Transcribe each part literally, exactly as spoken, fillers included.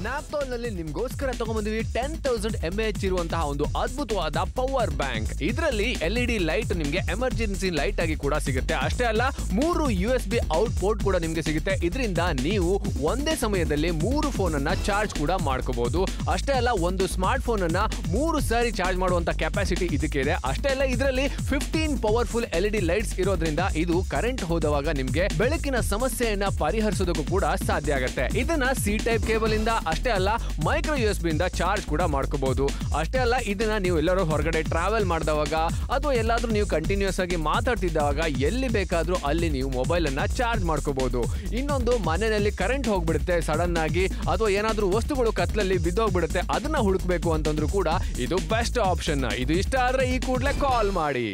ನ್ಯಾಪ್ತೋಲ್ ನಲ್ಲಿ ನಿಮ್ಗೋಸ್ಕರ ತಗೊಂಡ್ಬಂದಿವಿ ಟೆನ್ ತೌಸಂಡ್ ಎಂ ಎಚ್ ಇರುವಂತಹ ಒಂದು ಅದ್ಭುತವಾದ ಪವರ್ ಬ್ಯಾಂಕ್. ಇದರಲ್ಲಿ ಎಲ್ ಇ ಡಿ ಲೈಟ್ ನಿಮ್ಗೆ ಎಮರ್ಜೆನ್ಸಿ ಲೈಟ್ ಆಗಿ ಕೂಡ ಸಿಗುತ್ತೆ. ಅಷ್ಟೇ ಅಲ್ಲ, ಮೂರು U S B out port ಕೂಡ ನಿಮ್ಗೆ ಸಿಗುತ್ತೆ. ಇದರಿಂದ ನೀವು ಒಂದೇ ಸಮಯದಲ್ಲಿ ಮೂರು ಫೋನ್ ಅನ್ನ ಚಾರ್ಜ್ ಕೂಡ ಮಾಡ್ಕೋಬಹುದು. ಅಷ್ಟೇ ಅಲ್ಲ, ಒಂದು ಸ್ಮಾರ್ಟ್ ಫೋನ್ ಅನ್ನ ಮೂರು ಸಾರಿ ಚಾರ್ಜ್ ಮಾಡುವಂತ ಕೆಪಾಸಿಟಿ ಇದಕ್ಕೆ ಇದೆ. ಅಷ್ಟೇ ಅಲ್ಲ, ಇದರಲ್ಲಿ fifteen powerful L E D lights ಇರೋದ್ರಿಂದ ಇದು ಕರೆಂಟ್ ಹೋದವಾಗ ನಿಮ್ಗೆ ಬೆಳಕಿನ ಸಮಸ್ಯೆಯನ್ನ ಪರಿಹರಿಸೋದಕ್ಕೂ ಕೂಡ ಸಾಧ್ಯ ಆಗುತ್ತೆ. ಇದನ್ನ ಸಿ ಟೈಪ್ ಕೇಬಲ್ ಇಂದ ಅಷ್ಟೇ ಅಲ್ಲ, ಮೈಕ್ರೋ ಯು ಎಸ್ ಬಿ ಇಂದ ಚಾರ್ಜ್ ಕೂಡ ಮಾಡ್ಕೋಬಹುದು. ಅಷ್ಟೇ ಅಲ್ಲ, ಇದನ್ನ ನೀವು ಎಲ್ಲರೂ ಹೊರಗಡೆ ಟ್ರಾವೆಲ್ ಮಾಡಿದವಾಗ ಅಥವಾ ಎಲ್ಲಾದ್ರೂ ನೀವು ಕಂಟಿನ್ಯೂಸ್ ಆಗಿ ಮಾತಾಡ್ತಿದ್ದಾಗ ಎಲ್ಲಿ ಬೇಕಾದ್ರೂ ಅಲ್ಲಿ ನೀವು ಮೊಬೈಲ್ ಅನ್ನ ಚಾರ್ಜ್ ಮಾಡ್ಕೋಬಹುದು. ಇನ್ನೊಂದು, ಮನೆಯಲ್ಲಿ ಕರೆಂಟ್ ಹೋಗ್ಬಿಡುತ್ತೆ ಸಡನ್ ಆಗಿ, ಅಥವಾ ಏನಾದ್ರೂ ವಸ್ತುಗಳು ಕತ್ಲಲ್ಲಿ ಬಿದ್ದೋಗ್ಬಿಡುತ್ತೆ, ಅದನ್ನ ಹುಡುಕ್ಬೇಕು ಅಂತಂದ್ರೂ ಕೂಡ ಇದು ಬೆಸ್ಟ್ ಆಪ್ಷನ್. ಇದು ಇಷ್ಟ ಆದ್ರೆ ಈ ಕೂಡಲೇ ಕಾಲ್ ಮಾಡಿ.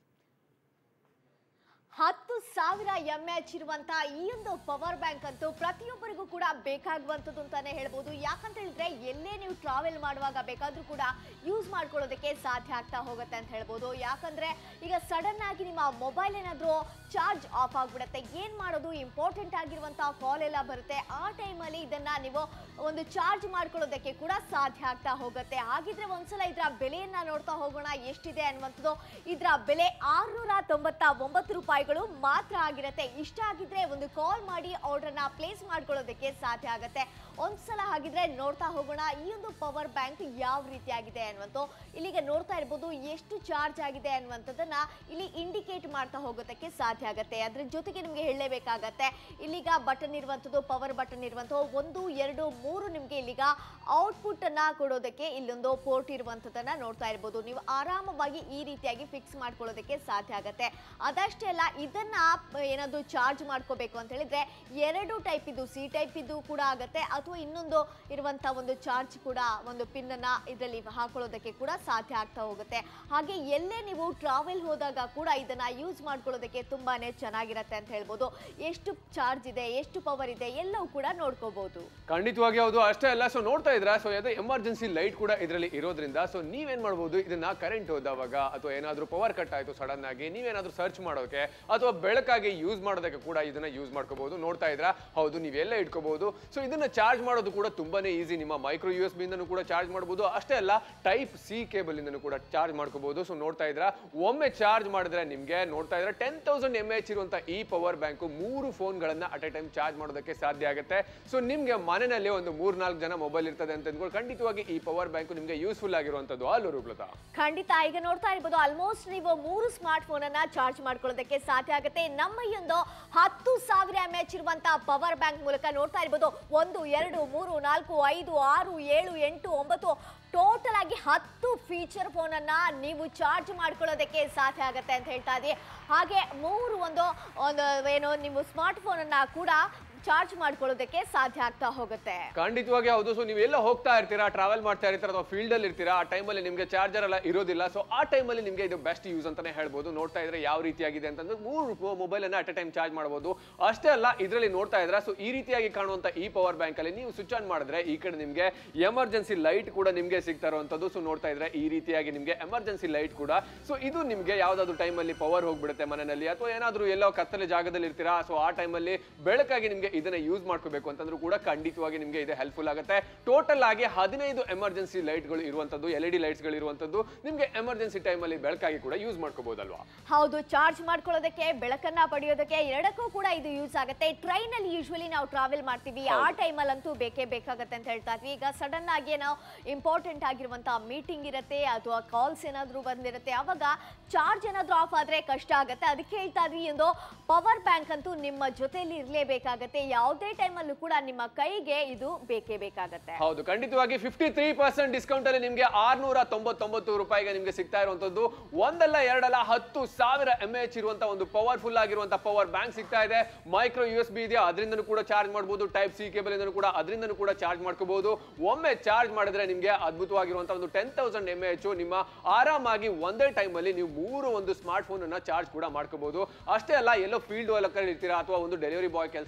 ಹತ್ತು ಸಾವಿರ ಎಂ ಎಚ್ ಇರುವಂತಹ ಈ ಒಂದು ಪವರ್ ಬ್ಯಾಂಕ್ ಅಂತೂ ಪ್ರತಿಯೊಬ್ಬರಿಗೂ ಕೂಡ ಬೇಕಾಗುವಂಥದ್ದು ಅಂತಾನೆ ಹೇಳ್ಬೋದು. ಯಾಕಂತ ಹೇಳಿದ್ರೆ ಎಲ್ಲೇ ನೀವು ಟ್ರಾವೆಲ್ ಮಾಡುವಾಗ ಬೇಕಾದ್ರೂ ಕೂಡ ಯೂಸ್ ಮಾಡ್ಕೊಳ್ಳೋದಕ್ಕೆ ಸಾಧ್ಯ ಆಗ್ತಾ ಹೋಗುತ್ತೆ ಅಂತ ಹೇಳ್ಬೋದು. ಯಾಕಂದ್ರೆ ಈಗ ಸಡನ್ ಆಗಿ ನಿಮ್ಮ ಮೊಬೈಲ್ ಏನಾದರೂ ಚಾರ್ಜ್ ಆಫ್ ಆಗ್ಬಿಡುತ್ತೆ, ಏನ್ ಮಾಡೋದು, ಇಂಪಾರ್ಟೆಂಟ್ ಆಗಿರುವಂತಹ ಕಾಲ್ ಎಲ್ಲ ಬರುತ್ತೆ. ಆ ಟೈಮಲ್ಲಿ ಇದನ್ನ ನೀವು ಒಂದು ಚಾರ್ಜ್ ಮಾಡ್ಕೊಳ್ಳೋದಕ್ಕೆ ಕೂಡ ಸಾಧ್ಯ ಆಗ್ತಾ ಹೋಗುತ್ತೆ. ಹಾಗಿದ್ರೆ ಒಂದ್ಸಲ ಇದರ ಬೆಲೆಯನ್ನ ನೋಡ್ತಾ ಹೋಗೋಣ ಎಷ್ಟಿದೆ ಅನ್ನುವಂಥದ್ದು. ಇದರ ಬೆಲೆ ಆರ್ನೂರ ತೊಂಬತ್ತ ಒಂಬತ್ತು ರೂಪಾಯಿಗಳು ಮಾತ್ರ ಆಗಿರುತ್ತೆ. ಇಷ್ಟ ಆಗಿದ್ರೆ ಒಂದು ಕಾಲ್ ಮಾಡಿ ಆರ್ಡರ್ನ ಪ್ಲೇಸ್ ಮಾಡ್ಕೊಳ್ಳೋದಕ್ಕೆ ಸಾಧ್ಯ ಆಗುತ್ತೆ. ಒಂದ್ಸಲ ಹಾಗಿದ್ರೆ ನೋಡ್ತಾ ಹೋಗೋಣ ಈ ಒಂದು ಪವರ್ ಬ್ಯಾಂಕ್ ಯಾವ ರೀತಿಯಾಗಿದೆ ಅನ್ನುವಂಥ. ಇಲ್ಲಿಗೆ ನೋಡ್ತಾ ಇರ್ಬೋದು ಎಷ್ಟು ಚಾರ್ಜ್ ಆಗಿದೆ ಅನ್ನುವಂಥದ್ದನ್ನ ಇಲ್ಲಿ ಇಂಡಿಕೇಟ್ ಮಾಡ್ತಾ ಹೋಗೋದಕ್ಕೆ ಸಾಧ್ಯ ಆಗುತ್ತೆ. ಅದ್ರ ಜೊತೆಗೆ ನಿಮ್ಗೆ ಹೇಳಲೇಬೇಕಾಗತ್ತೆ, ಇಲ್ಲಿಗ ಬಟನ್ ಇರುವಂಥದ್ದು, ಪವರ್ ಬಟನ್ ಇರುವಂಥದ್ದು ಒಂದು ಎರಡು ಮೂರು ನಿಮ್ಗೆ ಇಲ್ಲಿಗ ಔಟ್ಪುಟ್ ಅನ್ನ ಕೊಡೋದಕ್ಕೆ ಇಲ್ಲೊಂದು ಪೋರ್ಟ್ ಇರುವಂಥದ್ದನ್ನ ನೋಡ್ತಾ ಇರ್ಬೋದು. ನೀವು ಆರಾಮವಾಗಿ ಈ ರೀತಿಯಾಗಿ ಫಿಕ್ಸ್ ಮಾಡ್ಕೊಳ್ಳೋದಕ್ಕೆ ಸಾಧ್ಯ ಆಗುತ್ತೆ. ಅದಷ್ಟೇ ಅಲ್ಲ, ಇದನ್ನ ಏನಾದ್ರು ಚಾರ್ಜ್ ಮಾಡ್ಕೋಬೇಕು ಅಂತ ಹೇಳಿದ್ರೆ ಎರಡು ಟೈಪ್ ಇದು, ಸಿ ಟೈಪ್ ಇದು ಕೂಡ ಆಗುತ್ತೆ, ಅಥವಾ ಇನ್ನೊಂದು ಇರುವಂತ ಒಂದು ಚಾರ್ಜ್ ಕೂಡ ಒಂದು ಪಿನ್ ಅನ್ನ ಇದರಲ್ಲಿ ಹಾಕೊಳ್ಳೋದಕ್ಕೆ ಕೂಡ ಸಾಧ್ಯ ಆಗ್ತಾ ಹೋಗುತ್ತೆ. ಹಾಗೆ ಎಲ್ಲೇ ನೀವು ಟ್ರಾವೆಲ್ ಹೋದಾಗ ಕೂಡ ಇದನ್ನ ಯೂಸ್ ಮಾಡ್ಕೊಳ್ಳೋದಕ್ಕೆ ತುಂಬಾನೇ ಚೆನ್ನಾಗಿರುತ್ತೆ ಅಂತ ಹೇಳ್ಬೋದು. ಎಷ್ಟು ಚಾರ್ಜ್ ಇದೆ, ಎಷ್ಟು ಪವರ್ ಇದೆ, ಎಲ್ಲವೂ ಕೂಡ ನೋಡ್ಕೋಬಹುದು. ಖಂಡಿತವಾಗಿ ಹೌದು. ಅಷ್ಟೇ ಅಲ್ಲ, ಸೊ ನೋಡ್ತಾ ಇದ್ರ, ಸೊ ಅದು ಎಮರ್ಜೆನ್ಸಿ ಲೈಟ್ ಕೂಡ ಇದರಲ್ಲಿ ಇರೋದ್ರಿಂದ ಸೊ ನೀವೇನ್ ಮಾಡಬಹುದು, ಇದನ್ನ ಕರೆಂಟ್ ಹೋದವಾಗ ಅಥವಾ ಏನಾದ್ರೂ ಪವರ್ ಕಟ್ ಆಯ್ತು ಸಡನ್ ಆಗಿ, ನೀವೇನಾದ್ರೂ ಸರ್ಚ್ ಮಾಡೋಕೆ ಅಥವಾ ಬೆಳಕಾಗಿ ಯೂಸ್ ಮಾಡೋದಕ್ಕೆ ಕೂಡ ಇದನ್ನ ಯೂಸ್ ಮಾಡ್ಕೋಬಹುದು. ನೋಡ್ತಾ ಇದ್ರ, ಹೌದು, ನೀವೆಲ್ಲ ಇಟ್ಕೋಬಹುದು. ಸೊ ಇದನ್ನ ಚಾರ್ಜ್ ಮಾಡೋದು ಕೂಡ ತುಂಬಾನೇ ಈಸಿ. ನಿಮ್ಮ ಮೈಕ್ರೋ ಯು ಎಸ್ ಬಿ ಇಂದನೂ ಕೂಡ ಚಾರ್ಜ್ ಮಾಡಬಹುದು. ಅಷ್ಟೇ ಅಲ್ಲ, ಟೈಪ್ ಸಿ ಕೇಬಲ್ ಇಂದನೂ ಕೂಡ ಚಾರ್ಜ್ ಮಾಡ್ಕೋಬಹುದು. ಸೊ ನೋಡ್ತಾ ಇದ್ರ, ಒಮ್ಮೆ ಚಾರ್ಜ್ ಮಾಡಿದ್ರೆ ನಿಮ್ಗೆ ನೋಡ್ತಾ ಇದ್ರೆ ಟೆನ್ ತೌಸಂಡ್ ಎಂ ಎಚ್ ಇರುವಂತ ಈ ಪವರ್ ಬ್ಯಾಂಕ್ ಮೂರು ಫೋನ್ ಗಳನ್ನ ಅಟ್ ಎ ಟೈಮ್ ಚಾರ್ಜ್ ಮಾಡೋದಕ್ಕೆ ಸಾಧ್ಯ ಆಗುತ್ತೆ. ಸೊ ನಿಮ್ಗೆ ಮನೆಯಲ್ಲಿ ಒಂದು ಮೂರ್ ನಾಲ್ಕು ಜನ ಮೊಬೈಲ್ ಇರ್ತದೆ ಅಂತ ಅಂದ್ಕೊಂಡು ಖಂಡಿತವಾಗಿ ಈ ಪವರ್ ಬ್ಯಾಂಕ್ ನಿಮ್ಗೆ ಯೂಸ್ಫುಲ್ ಆಗಿರುವಂತದ್ದು. ಅಲ್ಲೂ ರೂಪಲತಾ ಖಂಡಿತ ಈಗ ನೋಡ್ತಾ ಇರ್ಬೋದು, ಆಲ್ಮೋಸ್ಟ್ ನೀವು ಮೂರು ಸ್ಮಾರ್ಟ್ ಫೋನ್ ಅನ್ನ ಚಾರ್ಜ್ ಮಾಡ್ಕೊಳ್ಳೋದಕ್ಕೆ ಸಾಧ್ಯ ಆಗುತ್ತೆ. ನಮ್ಮ ಈ ಒಂದು ಹತ್ತು ಸಾವಿರ ಎಂ ಎಚ್ ಇರುವಂತಹ ಪವರ್ ಬ್ಯಾಂಕ್ ಮೂಲಕ ನೋಡ್ತಾ ಇರ್ಬೋದು, ಒಂದು ಎರಡು ಮೂರು ನಾಲ್ಕು ಐದು ಆರು ಏಳು ಎಂಟು ಒಂಬತ್ತು ಟೋಟಲ್ ಆಗಿ ಹತ್ತು ಫೀಚರ್ ಫೋನ್ ಅನ್ನ ನೀವು ಚಾರ್ಜ್ ಮಾಡ್ಕೊಳ್ಳೋದಕ್ಕೆ ಸಾಧ್ಯ ಆಗುತ್ತೆ ಅಂತ ಹೇಳ್ತಾ ಇದ್ದೀವಿ. ಹಾಗೆ ಮೂರು ಒಂದು ಒಂದು ಏನು ನೀವು ಸ್ಮಾರ್ಟ್ ಫೋನ್ ಅನ್ನ ಕೂಡ ಚಾರ್ಜ್ ಮಾಡ್ಕೊಳ್ಳೋದಕ್ಕೆ ಸಾಧ್ಯ ಆಗ್ತಾ ಹೋಗುತ್ತೆ. ಖಂಡಿತವಾಗಿ ಹೌದು. ಸೊ ನೀವೆಲ್ಲ ಹೋಗ್ತಾ ಇರ್ತೀರಾ, ಟ್ರಾವೆಲ್ ಮಾಡ್ತಾ ಇರ್ತೀರಾ ಅಥವಾ ಫೀಲ್ಡ್ ಅಲ್ಲಿ ಇರ್ತೀರಾ, ಆ ಟೈಮಲ್ಲಿ ನಿಮ್ಗೆ ಚಾರ್ಜರ್ ಎಲ್ಲ ಇರೋದಿಲ್ಲ. ಸೊ ಆ ಟೈಮಲ್ಲಿ ನಿಮ್ಗೆ ಇದು ಬೆಸ್ಟ್ ಯೂಸ್ ಅಂತಾನೆ ಹೇಳ್ಬೋದು. ನೋಡ್ತಾ ಇದ್ರೆ ಯಾವ ರೀತಿಯಾಗಿದೆ ಅಂತಂದ್ರೆ ಮೂರು ಮೊಬೈಲ್ ಅನ್ನ ಅಟ್ ಎ ಟೈಮ್ ಚಾರ್ಜ್ ಮಾಡಬಹುದು. ಅಷ್ಟೇ ಅಲ್ಲ, ಇದರಲ್ಲಿ ನೋಡ್ತಾ ಇದ್ರೆ ಸೊ ಈ ರೀತಿಯಾಗಿ ಕಾಣುವಂತ ಈ ಪವರ್ ಬ್ಯಾಂಕ್ ಅಲ್ಲಿ ನೀವು ಸ್ವಿಚ್ ಆನ್ ಮಾಡಿದ್ರೆ ಈ ಕಡೆ ನಿಮ್ಗೆ ಎಮರ್ಜೆನ್ಸಿ ಲೈಟ್ ಕೂಡ ನಿಮ್ಗೆ ಸಿಗ್ತಾ ಇರುವಂತದ್ದು. ಸೊ ನೋಡ್ತಾ ಇದ್ರೆ ಈ ರೀತಿಯಾಗಿ ನಿಮ್ಗೆ ಎಮರ್ಜೆನ್ಸಿ ಲೈಟ್ ಕೂಡ. ಸೊ ಇದು ನಿಮ್ಗೆ ಯಾವ್ದಾದ್ರು ಟೈಮಲ್ಲಿ ಪವರ್ ಹೋಗ್ಬಿಡುತ್ತೆ ಮನೆಯಲ್ಲಿ, ಅಥವಾ ಏನಾದ್ರೂ ಎಲ್ಲೋ ಕತ್ತಲೆ ಜಾಗದಲ್ಲಿ ಇರ್ತೀರಾ, ಸೊ ಆ ಟೈಮಲ್ಲಿ ಬೆಳಕಾಗಿ ನಿಮ್ಗೆ ಇದನ್ನ ಯೂಸ್ ಮಾಡ್ಕೋಬೇಕು ಅಂತಂದ್ರೂ ಕೂಡ ಖಂಡಿತವಾಗಿ ನಿಮ್ಗೆ ಇದು ಹೆಲ್ಪ್ಫುಲ್ ಆಗುತ್ತೆ. ಟೋಟಲ್ ಆಗಿ ಹದಿನೈದು ಎಮರ್ಜೆನ್ಸಿ ಲೈಟ್ ಗಳು ಇರುವಂತದ್ದು, ಎಲ್ ಇ ಡಿ ಲೈಟ್ಸ್ ಗಳು ಇರುವಂತದ್ದು, ನಿಮ್ಗೆ ಎಮರ್ಜೆನ್ಸಿ ಟೈಮ್ ಅಲ್ಲಿ ಬೆಳಕಾಗಿ ಕೂಡ ಯೂಸ್ ಮಾಡ್ಕೋಬಹುದಲ್ವಾ? ಹೌದು, ಚಾರ್ಜ್ ಮಾಡ್ಕೊಳ್ಳೋದಕ್ಕೆ, ಬೆಳಕನ್ನ ಪಡೆಯೋದಕ್ಕೆ ಎರಡಕ್ಕೂ ಕೂಡ ಇದು ಯೂಸ್ ಆಗುತ್ತೆ. ಟ್ರೈನ್ ಅಲ್ಲಿ ಯೂಶುವಲಿ ನಾವು ಟ್ರಾವೆಲ್ ಮಾಡ್ತೀವಿ, ಆ ಟೈಮ್ ಅಲ್ಲಂತೂ ಬೇಕೇ ಬೇಕಾಗುತ್ತೆ ಅಂತ ಹೇಳ್ತಾ ಇದ್ವಿ. ಈಗ ಸಡನ್ ಆಗಿ ನಾವು ಇಂಪಾರ್ಟೆಂಟ್ ಆಗಿರುವಂತಹ ಮೀಟಿಂಗ್ ಇರುತ್ತೆ ಅಥವಾ ಕಾಲ್ಸ್ ಏನಾದ್ರೂ ಬಂದಿರುತ್ತೆ, ಅವಾಗ ಚಾರ್ಜ್ ಏನಾದ್ರೂ ಆಫ್ ಆದ್ರೆ ಕಷ್ಟ ಆಗುತ್ತೆ. ಅದಕ್ಕೆ ಹೇಳ್ತಾ ಇದ್ವಿ, ಒಂದು ಪವರ್ ಬ್ಯಾಂಕ್ ಅಂತೂ ನಿಮ್ಮ ಜೊತೆಯಲ್ಲಿ ಇರಲೇಬೇಕಾಗತ್ತೆ. ಯಾವುದೇ ಟೈಮ್ ಅಲ್ಲೂ ಕೂಡ ನಿಮ್ಮ ಕೈಗೆ ಇದು ಬೇಕೇ ಬೇಕಾಗುತ್ತೆ. ಹೌದು, ಖಂಡಿತವಾಗಿ ಫಿಫ್ಟಿ ತ್ರೀ ಪರ್ಸೆಂಟ್ ಡಿಸ್ಕೌಂಟ್ ಅಲ್ಲಿ ನಿಮ್ಗೆ ಆರ್ನೂರ ತೊಂಬತ್ತೊಂಬತ್ತು ರೂಪಾಯಿಗೆ ನಿಮ್ಗೆ ಸಿಗ್ತಾ ಇರುವಂತದ್ದು ಒಂದಲ್ಲ ಎರಡಲ್ಲ ಹತ್ತು ಸಾವಿರ ಎಂ ಎಚ್ ಇರುವಂತ ಒಂದು ಪವರ್ಫುಲ್ ಆಗಿರುವಂತ ಪವರ್ ಬ್ಯಾಂಕ್ ಸಿಗ್ತಾ ಇದೆ. ಮೈಕ್ರೋ ಯು ಎಸ್ ಬಿ ಇದೆ, ಅದರಿಂದನೂ ಕೂಡ ಚಾರ್ಜ್ ಮಾಡಬಹುದು. ಟೈಪ್ ಸಿ ಕೇಬಲ್ ಇಂದನೂ ಕೂಡ ಅದರಿಂದನೂ ಕೂಡ ಚಾರ್ಜ್ ಮಾಡ್ಕೋಬಹುದು. ಒಮ್ಮೆ ಚಾರ್ಜ್ ಮಾಡಿದ್ರೆ ನಿಮ್ಗೆ ಅದ್ಭುತವಾಗಿರುವಂತಹ ಒಂದು ಟೆನ್ ತೌಸಂಡ್ ಎಂ ಎಚ್ ನಿಮ್ಮ ಆರಾಮಾಗಿ ಒಂದೇ ಟೈಮ್ ಅಲ್ಲಿ ನೀವು ಮೂರು ಒಂದು ಸ್ಮಾರ್ಟ್ ಫೋನ್ ಅನ್ನ ಚಾರ್ಜ್ ಕೂಡ ಮಾಡ್ಕೋಬಹುದು. ಅಷ್ಟೇ ಅಲ್ಲ, ಎಲ್ಲೋ ಫೀಲ್ಡ್ ವರ್ಕರ್ ಇರ್ತೀರಾ ಅಥವಾ ಒಂದು ಡೆಲಿವರಿ ಬಾಯ್ ಕೆಲಸ ಮಾಡ್ತಿರ್ತೀರಾ